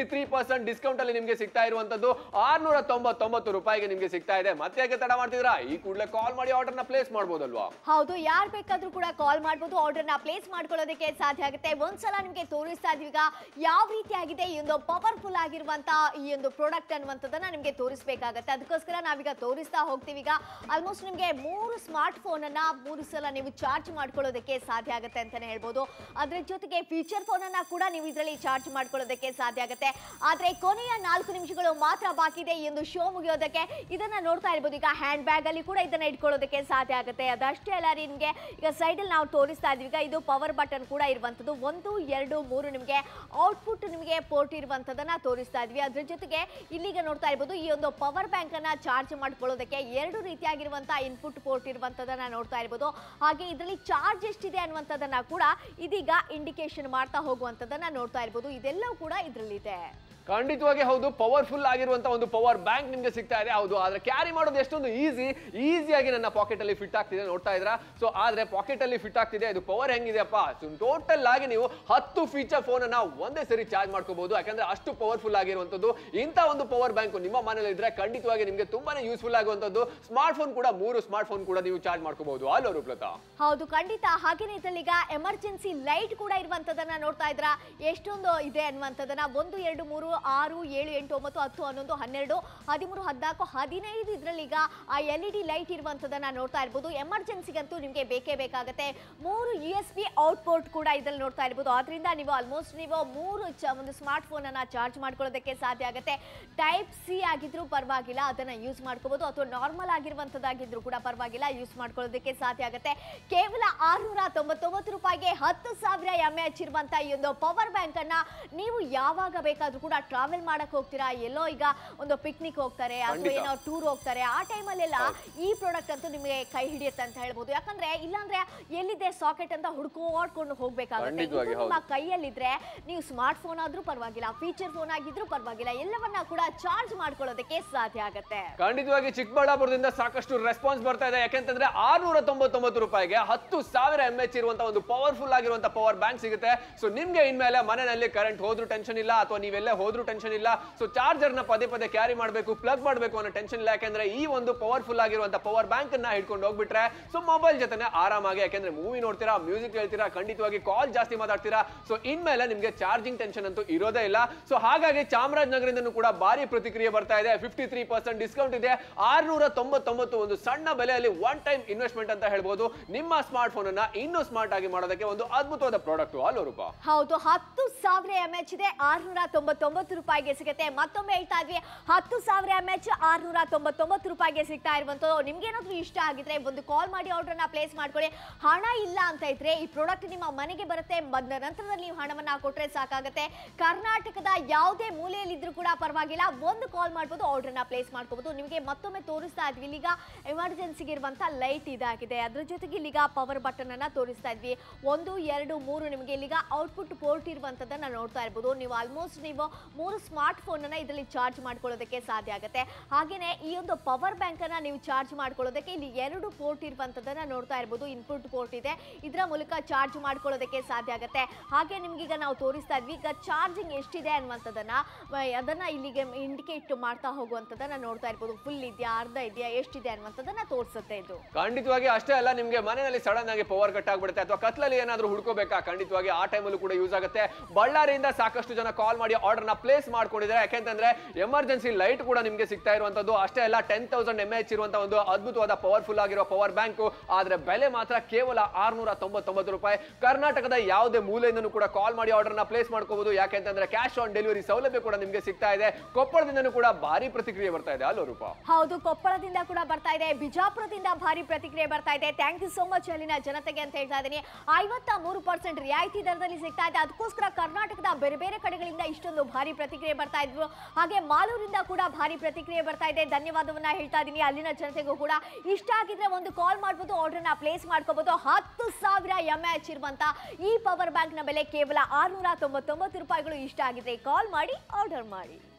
ತ್ರೀ ಪರ್ಸೆಂಟ್ ಡಿಸ್ಕೌಂಟ್ ಅಲ್ಲಿ ನಿಮಗೆ ಸಿಗ್ತಾ ಇರುವಂತದ್ದು ಆರ್ನೂರ ತೊಂಬತ್ತೊಂಬತ್ತು ರೂಪಾಯಿಗೆ ನಿಮಗೆ ಸಿಗ್ತಾ ಇದೆ. ಮತ್ತೆ ಯಾಕೆ ತಡ ಮಾಡ್ತಿದ್ರಾ, ಈ ಕೂಡಲೇ ಕಾಲ್ ಮಾಡಿ ಆರ್ಡರ್ ನ ಪ್ಲೇಸ್ ಮಾಡಬಹುದಲ್ವಾ? ಹೌದು, ಯಾರು ಬೇಕಾದ್ರೂ ಕೂಡ ಕಾಲ್ ಮಾಡಬಹುದು, ಆರ್ಡರ್ ನ ಪ್ಲೇಸ್ ಮಾಡ್ಕೊಳ್ಳೋದಕ್ಕೆ ಸಾಧ್ಯ ಆಗುತ್ತೆ. ಒಂದ್ಸಲ ನಿಮಗೆ ತೋರಿಸ್ತಾ ಇದೀವಿ ಈಗ ಯಾವ ರೀತಿ ಆಗಿದೆ ಈ ಒಂದು ಪವರ್ಫುಲ್ ಆಗಿರುವಂತ ಈ ಒಂದು ಪ್ರಾಡಕ್ಟ್ ಅನ್ನುವಂಥದ್ದನ್ನ ನಿಮಗೆ ತೋರಿಸಬೇಕಾಗತ್ತೆ. ಅದಕ್ಕೋಸ್ಕರ ನಾವೀಗ ತೋರಿಸ್ತಾ ಹೋಗ್ತೀವಿ. ಈಗ ಆಲ್ಮೋಸ್ಟ್ ನಿಮಗೆ ಮೂರು ಸ್ಮಾರ್ಟ್ ಫೋನ್ ಅನ್ನ ಮೂರು ಸಲ ನೀವು ಚಾರ್ಜ್ ಮಾಡ್ಕೊಳ್ಳೋದಕ್ಕೆ ಸಾಧ್ಯ ಆಗುತ್ತೆ ಅಂತಾನೆ ಹೇಳ್ಬೋದು. ಅದ್ರ ಜೊತೆಗೆ ಫೀಚರ್ ಫೋನ್ ಅನ್ನ ಕೂಡ ನೀವು ಇದರಲ್ಲಿ ಚಾರ್ಜ್ ಮಾಡ್ಕೊಳ್ಳೋದಕ್ಕೆ ಸಾಧ್ಯ ಆಗುತ್ತೆ. ಆದ್ರೆ ಕೊನೆಯ ನಾಲ್ಕು ನಿಮಿಷಗಳು ಮಾತ್ರ ಬಾಕಿ ಇದೆ ಈ ಒಂದು ಶೋ ಮುಗಿಯೋದಕ್ಕೆ. ಇದನ್ನ ನೋಡ್ತಾ ಇರ್ಬೋದು, ಈಗ ಹ್ಯಾಂಡ್ ಬ್ಯಾಗ್ ಅಲ್ಲಿ ಕೂಡ ಇದನ್ನ ಇಟ್ಕೊಳ್ಳೋದಕ್ಕೆ ಸಾಧ್ಯ ಆಗುತ್ತೆ. ಅದಷ್ಟೇ ಅಲ್ಲ, ನಿಮಗೆ ಈಗ ಸೈಡ್ ಅಲ್ಲಿ ನಾವು ತೋರಿಸ್ತಾ ಇದೀವಿ. ಈಗ ಇದು ಪವರ್ ಬಟನ್ ಕೂಡ ಇರುವಂತದ್ದು, ಒಂದು ಎರಡು ಮೂರು ನಿಮಗೆ ಔಟ್ಪುಟ್ ನಿಮಗೆ ಪೋರ್ಟ್ ಇರುವಂತದನ್ನ ತೋರಿಸ್ತಾ ಇದ್ವಿ. ಅದ್ರ ಜೊತೆಗೆ ಇಲ್ಲಿಗ ನೋಡ್ತಾ ಇರ್ಬೋದು, ಈ ಒಂದು ಪವರ್ ಬ್ಯಾಂಕ್ ಅನ್ನ ಚಾರ್ಜ್ ಮಾಡ್ಕೊಳ್ಳೋದಕ್ಕೆ ಎರಡು ರೀತಿಯಾಗಿರುವಂತಹ ಇನ್ಪುಟ್ ಪೋರ್ಟ್ ಇರುವಂತದನ್ನ ನೋಡ್ತಾ ಇರ್ಬೋದು. ಹಾಗೆ ಇದರಲ್ಲಿ ಚಾರ್ಜ್ ಎಷ್ಟಿದೆ ಅನ್ನುವಂಥದ್ದನ್ನ ಕೂಡ ಇದೀಗ ಇಂಡಿಕೇಶನ್ ಮಾಡ್ತಾ ಹೋಗುವಂತದನ್ನ ನೋಡ್ತಾ ಇರ್ಬೋದು. ಇದೆಲ್ಲವೂ ಕೂಡ ಇದರಲ್ಲಿದೆ. ಖಂಡಿತವಾಗಿ ಹೌದು, ಪವರ್ಫುಲ್ ಆಗಿರುವಂತ ಒಂದು ಪವರ್ ಬ್ಯಾಂಕ್ ನಿಮ್ಗೆ ಸಿಗ್ತಾ ಇದೆ. ಹೌದು, ಆದ್ರೆ ಕ್ಯಾರಿ ಮಾಡೋದು ಎಷ್ಟೊಂದು ಈಸಿ ಈಸಿಯಾಗಿ ನನ್ನ ಪಾಕೆಟ್ ಅಲ್ಲಿ ಫಿಟ್ ಆಗ್ತಿದೆ, ನೋಡ್ತಾ ಇದ್ರ. ಸೊ ಆದ್ರೆ ಪಾಕೆಟ್ ಅಲ್ಲಿ ಫಿಟ್ ಆಗ್ತಿದೆ, ಇದು ಪವರ್ ಹೆಂಗಿದೆಯಪ್ಪ, ಟೋಟಲ್ ಆಗಿ ನೀವು ಹತ್ತು ಫೀಚರ್ ಫೋನ್ ಅನ್ನ ಒಂದೇ ಸರಿ ಚಾರ್ಜ್ ಮಾಡ್ಕೋಬಹುದು. ಯಾಕಂದ್ರೆ ಅಷ್ಟು ಪವರ್ಫುಲ್ ಆಗಿರುವಂತದ್ದು ಇಂತ ಒಂದು ಪವರ್ ಬ್ಯಾಂಕ್ ನಿಮ್ಮ ಮನೇಲಿ ಇದ್ರೆ ಖಂಡಿತವಾಗಿ ನಿಮ್ಗೆ ತುಂಬಾನೇ ಯೂಸ್ಫುಲ್ ಆಗುವಂತದ್ದು. ಸ್ಮಾರ್ಟ್ ಫೋನ್ ಕೂಡ ಮೂರು ಸ್ಮಾರ್ಟ್ ಫೋನ್ ಕೂಡ ನೀವು ಚಾರ್ಜ್ ಮಾಡ್ಕೋಬಹುದು. ಅಲ್ಲೋ ರೂಪ್ಲತಾ? ಹೌದು, ಖಂಡಿತ. ಹಾಗೇನೆ ಇದರಲ್ಲಿ ಈಗ ಎಮರ್ಜೆನ್ಸಿ ಲೈಟ್ ಕೂಡ ಇರುವಂತದನ್ನ ನೋಡ್ತಾ ಇದ್ರ, ಎಷ್ಟೊಂದು ಇದೆ ಅನ್ನುವಂಥದ್ದನ್ನ. ಒಂದು ಎರಡು ಮೂರು ಆರು ಏಳು ಎಂಟು ಒಂಬತ್ತು ಹತ್ತು ಹನ್ನೊಂದು ಹನ್ನೆರಡು ಹದಿಮೂರು ಹದಿನಾಲ್ಕು ಹದಿನೈದು ಇದರಲ್ಲಿ ಈಗ ಆ ಎಲ್ ಇ ಡಿ ಲೈಟ್ ಇರುವಂತದನ್ನ ನೋಡ್ತಾ ಇರ್ಬೋದು. ಎಮರ್ಜೆನ್ಸಿಗಂತೂ ನಿಮಗೆ ಬೇಕೇ ಬೇಕಾಗುತ್ತೆ. ಮೂರು ಯು ಎಸ್ ಬಿ ಔಟ್ಪೋರ್ಟ್ ಕೂಡ ಇದರಲ್ಲಿ ನೋಡ್ತಾ ಇರ್ಬೋದು. ಆದ್ರಿಂದ ನೀವು ಆಲ್ಮೋಸ್ಟ್ ನೀವು ಮೂರು ಒಂದು ಸ್ಮಾರ್ಟ್ ಫೋನ್ ಅನ್ನ ಚಾರ್ಜ್ ಮಾಡ್ಕೊಳ್ಳೋದಕ್ಕೆ ಸಾಧ್ಯ ಆಗುತ್ತೆ. ಟೈಪ್ ಸಿ ಆಗಿದ್ರು ಪರವಾಗಿಲ್ಲ, ಅದನ್ನ ಯೂಸ್ ಮಾಡ್ಕೋಬಹುದು, ಅಥವಾ ನಾರ್ಮಲ್ ಆಗಿರುವಂತದ್ದಾಗಿದ್ರು ಕೂಡ ಪರವಾಗಿಲ್ಲ, ಯೂಸ್ ಮಾಡ್ಕೊಳ್ಳೋದಕ್ಕೆ ಸಾಧ್ಯ ಆಗುತ್ತೆ. ಕೇವಲ ಆರ್ನೂರ ತೊಂಬತ್ತೊಂಬತ್ತು ರೂಪಾಯಿಗೆ ಹತ್ತು ಸಾವಿರ ಎಂ ಎಚ್ ಇರುವಂತ ಈ ಒಂದು ಪವರ್ ಬ್ಯಾಂಕ್ ಅನ್ನ ನೀವು ಯಾವಾಗ ಬೇಕಾದ್ರೂ ಕೂಡ ಟ್ರಾವೆಲ್ ಮಾಡಕ್ ಹೋಗ್ತೀರಾ, ಎಲ್ಲೋ ಈಗ ಒಂದು ಪಿಕ್ನಿಕ್ ಹೋಗ್ತಾರೆ ಅಥವಾ ಏನೋ ಟೂರ್ ಹೋಗ್ತಾರೆ, ಆ ಟೈಮಲ್ಲೆಲ್ಲ ಈ ಪ್ರಾಡಕ್ಟ್ ಅಂತೂ ನಿಮಗೆ ಕೈ ಹಿಡಿಯುತ್ತೆ ಅಂತ ಹೇಳ್ಬೋದು. ಯಾಕಂದ್ರೆ ಇಲ್ಲಾಂದ್ರೆ ಎಲ್ಲಿದೆ ಸಾಕೆಟ್ ಅಂತ ಹುಡ್ಕೋಡ್ಕೊಂಡು ಹೋಗ್ಬೇಕಾಗುತ್ತೆ. ನಿಮ್ಮ ಕೈಯಲ್ಲಿದ್ರೆ ನೀವು ಸ್ಮಾರ್ಟ್ ಫೋನ್ ಆದ್ರೂ ಪರವಾಗಿಲ್ಲ, ಫೀಚರ್ ಫೋನ್ ಆಗಿದ್ರು ಪರವಾಗಿಲ್ಲ, ಎಲ್ಲವನ್ನ ಕೂಡ ಚಾರ್ಜ್ ಮಾಡ್ಕೊಳ್ಳೋದಕ್ಕೆ ಸಾಧ್ಯ ಆಗುತ್ತೆ. ಖಂಡಿತವಾಗಿ ಚಿಕ್ಕಬಳ್ಳಾಪುರದಿಂದ ಸಾಕಷ್ಟು ರೆಸ್ಪಾನ್ಸ್ ಬರ್ತಾ ಇದೆ. ಯಾಕೆಂತಂದ್ರೆ ಆರ್ನೂರ ತೊಂಬತ್ತೊಂಬತ್ತು ರೂಪಾಯಿಗೆ ಹತ್ತು ಸಾವಿರ ಎಂ ಎಚ್ ಇರುವಂತ ಒಂದು ಪವರ್ಫುಲ್ ಆಗಿರುವಂತ ಪವರ್ ಬ್ಯಾಂಕ್ ಸಿಗುತ್ತೆ. ಸೊ ನಿಮ್ಗೆ ಇನ್ಮೇಲೆ ಮನೆಯಲ್ಲಿ ಕರೆಂಟ್ ಹೋದ್ರೂ ಟೆನ್ಷನ್ ಇಲ್ಲ, ಅಥವಾ ನೀವೆಲ್ಲ ಹೋದ್ರೂ ಟೆನ್ಷನ್ ಇಲ್ಲ. ಸೊ ಚಾರ್ಜರ್ ನ ಪದೇ ಪದೇ ಕ್ಯಾರಿ ಮಾಡಬೇಕು, ಪ್ಲಗ್ ಮಾಡಬೇಕು ಅನ್ನೋ ಟೆನ್ಷನ್ ಇಲ್ಲ. ಯಾಕಂದ್ರೆ ಈ ಒಂದು ಪವರ್ಫುಲ್ ಆಗಿರುವಂತ ಪವರ್ ಬ್ಯಾಂಕ್ ಅನ್ನ ಹಿಡ್ಕೊಂಡು ಹೋಗ್ಬಿಟ್ರೆ ಸೊ ಮೊಬೈಲ್ ಜೊತೆನೆ ಆರಾಮಾಗಿ, ಯಾಕಂದ್ರೆ ಮೂವಿ ನೋಡ್ತೀರಾ, ಮ್ಯೂಸಿಕ್ ಹೇಳ್ತೀರಾ, ಖಂಡಿತವಾಗಿ ಕಾಲ್ ಜಾಸ್ತಿ ಮಾತಾಡ್ತೀರಾ. ಸೊ ಇನ್ಮೇಲೆ ನಿಮ್ಗೆ ಚಾರ್ಜಿಂಗ್ ಟೆನ್ಷನ್ ಅಂತೂ ಇರೋದೇ ಇಲ್ಲ. ಸೊ ಹಾಗಾಗಿ ಚಾಮರಾಜನಗರದಿಂದ ಕೂಡ ಭಾರಿ ಪ್ರತಿಕ್ರಿಯೆ ಬರ್ತಾ ಇದೆ. ಫಿಫ್ಟಿ ತ್ರೀ ಪರ್ಸೆಂಟ್ ಡಿಸ್ಕೌಂಟ್ ಇದೆ. ಆರ್ನೂರ ತೊಂಬತ್ತೊಂಬತ್ತು ಒಂದು ಸಣ್ಣ ಬೆಲೆಯಲ್ಲಿ ಒನ್ ಟೈಮ್ ಇನ್ವೆಸ್ಟ್ಮೆಂಟ್ ಅಂತ ಹೇಳ್ಬೋದು. ನಿಮ್ಮ ಸ್ಮಾರ್ಟ್ ಫೋನ್ ಅನ್ನ ಇನ್ನೂ ಸ್ಮಾರ್ಟ್ ಆಗಿ ಮಾಡೋದಕ್ಕೆ ಒಂದು ಅದ್ಭುತವಾದ ಪ್ರಾಡಕ್ಟ್. ಅಲ್ವಾ ರೂಪಾ? ಹೌದು, ಹತ್ತು ಸಾವಿರ ಎಂ ಎಚ್ ಇದೆ, ಆರ್ನೂರ ತೊಂಬತ್ತೊಂಬತ್ತು ರೂಪಾಯಿಗೆ ಸಿಗುತ್ತೆ. ಮತ್ತೊಮ್ಮೆ ಹೇಳ್ತಾ ಇದ್ವಿ, ಹತ್ತು ಸಾವಿರ ಎಂ ಎಚ್ ಆರ್ನೂರ ತೊಂಬತ್ತೊಂಬತ್ತು ರೂಪಾಯಿಗೆ ಸಿಗ್ತಾ ಇರುವಂತದ್ದು. ನಿಮ್ಗೆ ಏನಾದ್ರೂ ಇಷ್ಟ ಆಗಿದ್ರೆ ಒಂದು ಕಾಲ್ ಮಾಡಿ ಆರ್ಡರ್ ನ ಪ್ಲೇಸ್ ಮಾಡ್ಕೊಳ್ಳಿ. ಹಣ ಇಲ್ಲ ಅಂತ ಇದ್ರೆ ಈ ಪ್ರಾಡಕ್ಟ್ ನಿಮ್ಮ ಮನೆಗೆ ಬರುತ್ತೆ. ಬಂದ ನಂತರದಲ್ಲಿ ನೀವು ಹಣವನ್ನ ಕೊಟ್ರೆ ಸಾಕಾಗುತ್ತೆ. ಕರ್ನಾಟಕದ ಯಾವುದೇ ಮೂಲೆಯಲ್ಲಿ ಇದ್ರೂ ಕೂಡ ಪರವಾಗಿಲ್ಲ, ಒಂದು ಕಾಲ್ ಮಾಡ್ಬೋದು, ಆರ್ಡರ್ ನ ಪ್ಲೇಸ್ ಮಾಡ್ಕೋಬಹುದು. ನಿಮಗೆ ಮತ್ತೊಮ್ಮೆ ತೋರಿಸ್ತಾ ಇದ್ವಿ, ಇಲ್ಲಿಗ ಎಮರ್ಜೆನ್ಸಿಗೆ ಇರುವಂತ ಲೈಟ್ ಇದಾಗಿದೆ. ಅದ್ರ ಜೊತೆಗೆ ಇಲ್ಲಿಗ ಪವರ್ ಬಟನ್ ಅನ್ನ ತೋರಿಸ್ತಾ ಇದ್ವಿ. ಒಂದು ಎರಡು ಮೂರು ನಿಮಗೆ ಇಲ್ಲಿಗ ಔಟ್ಪುಟ್ ಪೋರ್ಟ್ ಇರುವಂತದನ್ನ ನೋಡ್ತಾ ಇರ್ಬೋದು. ನೀವು ಆಲ್ಮೋಸ್ಟ್ ನೀವು ಮೂರು ಸ್ಮಾರ್ಟ್ ಫೋನ್ ಅನ್ನ ಇದರಲ್ಲಿ ಚಾರ್ಜ್ ಮಾಡ್ಕೊಳ್ಳೋದಕ್ಕೆ ಸಾಧ್ಯ ಆಗುತ್ತೆ. ಹಾಗೇನೆ ಈ ಒಂದು ಪವರ್ ಬ್ಯಾಂಕ್ ಅನ್ನ ನೀವು ಚಾರ್ಜ್ ಮಾಡ್ಕೊಳ್ಳೋದಕ್ಕೆ ಇಲ್ಲಿ ಎರಡು ಪೋರ್ಟ್ ಇರುವಂತದನ್ನ ನೋಡ್ತಾ ಇರ್ಬೋದು. ಇನ್ಪುಟ್ ಪೋರ್ಟ್ ಇದೆ, ಇದರ ಮೂಲಕ ಚಾರ್ಜ್ ಮಾಡ್ಕೊಳ್ಳೋದಕ್ಕೆ ಸಾಧ್ಯ ಆಗುತ್ತೆ. ಹಾಗೆ ನಿಮ್ಗೀಗ ನಾವು ತೋರಿಸ್ತಾ ಇದ್ವಿ, ಈಗ ಚಾರ್ಜಿಂಗ್ ಎಷ್ಟಿದೆ ಅನ್ನುವಂಥದ್ದನ್ನ ಅದನ್ನ ಇಲ್ಲಿಗೆ ಇಂಡಿಕೇಟ್ ಮಾಡ್ತಾ ಹೋಗುವಂತದನ್ನ ನೋಡ್ತಾ ಇರ್ಬೋದು. ಫುಲ್ ಇದೆಯಾ, ಅರ್ಧ ಇದೆಯಾ, ಎಷ್ಟಿದೆ ಅನ್ನುವಂಥದ್ದನ್ನ ತೋರಿಸುತ್ತೆ ಇದು. ಖಂಡಿತವಾಗಿ ಅಷ್ಟೇ ಅಲ್ಲ, ನಿಮ್ಗೆ ಮನೆಯಲ್ಲಿ ಸಡನ್ ಆಗಿ ಪವರ್ ಕಟ್ ಆಗ್ಬಿಡುತ್ತೆ ಅಥವಾ ಕತ್ಲಲ್ಲಿ ಏನಾದ್ರೂ ಹುಡ್ಕೋಬೇಕಾ, ಖಂಡಿತವಾಗಿ ಆ ಟೈಮಲ್ಲೂ ಕೂಡ ಯೂಸ್ ಆಗುತ್ತೆ. ಬಳ್ಳಾರಿಯಿಂದ ಸಾಕಷ್ಟು ಜನ ಕಾಲ್ ಮಾಡಿ ಆರ್ಡರ್ ನ ಪ್ಲೇಸ್ ಮಾಡ್ಕೊಂಡಿದ್ದಾರೆ. ಯಾಕೆಂತಂದ್ರೆ ಎಮರ್ಜೆನ್ಸಿ ಲೈಟ್ ಕೂಡ ನಿಮ್ಗೆ ಸಿಗ್ತಾ ಇರುವಂತದ್ದು. ಅಷ್ಟೇ ಅಲ್ಲ, ಟೆನ್ ತೌಸಂಡ್ ಎಂ ಎಚ್ ಇರುವಂತಹ ಒಂದು ಅದ್ಭುತವಾದ ಪವರ್ಫುಲ್ ಆಗಿರೋ ಪವರ್ ಬ್ಯಾಂಕ್. ಆದ್ರೆ ಬೆಲೆ ಮಾತ್ರ ಕೇವಲ ಆರ್ನೂರ ತೊಂಬತ್ತೊಂಬತ್ತು ರೂಪಾಯಿ. ಕರ್ನಾಟಕದ ಯಾವುದೇ ಮೂಲೆಯಿಂದನೂ ಕೂಡ ಕಾಲ್ ಮಾಡಿ ಆರ್ಡರ್ ನ ಪ್ಲೇಸ್ ಮಾಡ್ಕೋಬಹುದು. ಯಾಕೆಂತಂದ್ರೆ ಕ್ಯಾಶ್ ಆನ್ ಡೆಲಿವರಿ ಸೌಲಭ್ಯ ಕೂಡ ನಿಮ್ಗೆ ಸಿಗ್ತಾ ಇದೆ. ಕೊಪ್ಪಳದಿಂದನೂ ಕೂಡ ಭಾರಿ ಪ್ರತಿಕ್ರಿಯೆ ಬರ್ತಾ ಇದೆ. ಅಲ್ಲೋ ರೂಪಾ? ಹೌದು, ಕೊಪ್ಪಳದಿಂದ ಕೂಡ ಬರ್ತಾ ಇದೆ, ಬಿಜಾಪುರದಿಂದ ಭಾರಿ ಪ್ರತಿಕ್ರಿಯೆ ಬರ್ತಾ ಇದೆ. ಥ್ಯಾಂಕ್ ಯು ಸೋ ಮಚ್ ಅಲ್ಲಿನ ಜನತೆಗೆ ಅಂತ ಹೇಳ್ತಾ ಇದ್ದೀನಿ. ಐವತ್ತ ಮೂರು ಪರ್ಸೆಂಟ್ ರಿಯಾಯಿತಿ ದರದಲ್ಲಿ ಸಿಗ್ತಾ ಇದೆ. ಅದಕ್ಕೋಸ್ಕರ ಕರ್ನಾಟಕದ ಬೇರೆ ಬೇರೆ ಕಡೆಗಳಿಂದ ಇಷ್ಟೊಂದು ಭಾರಿ ಪ್ರತಿಕ್ರಿಯೆ ಬರ್ತಾ ಇದ್ರು. ಹಾಗೆ ಮಾಲೂರಿಂದ ಕೂಡ ಭಾರಿ ಪ್ರತಿಕ್ರಿಯೆ ಬರ್ತಾ ಇದೆ. ಧನ್ಯವಾದವನ್ನ ಹೇಳ್ತಾ ಇದ್ದೀನಿ ಅಲ್ಲಿನ ಜನತೆಗೂ ಕೂಡ. ಇಷ್ಟ ಆಗಿದ್ರೆ ಒಂದು ಕಾಲ್ ಮಾಡ್ಬೋದು, ಆರ್ಡರ್ ನ ಪ್ಲೇಸ್ ಮಾಡ್ಕೋಬಹುದು. ಹತ್ತು ಸಾವಿರ ಎಂ ಎಚ್ ಇರುವಂತ ಈ ಪವರ್ ಬ್ಯಾಂಕ್ ನ ಬೆಲೆ ಕೇವಲ ಆರ್ನೂರ ತೊಂಬತ್ತೊಂಬತ್ತು ರೂಪಾಯಿಗಳು. ಇಷ್ಟ ಆಗಿದ್ರೆ ಕಾಲ್ ಮಾಡಿ ಆರ್ಡರ್ ಮಾಡಿ.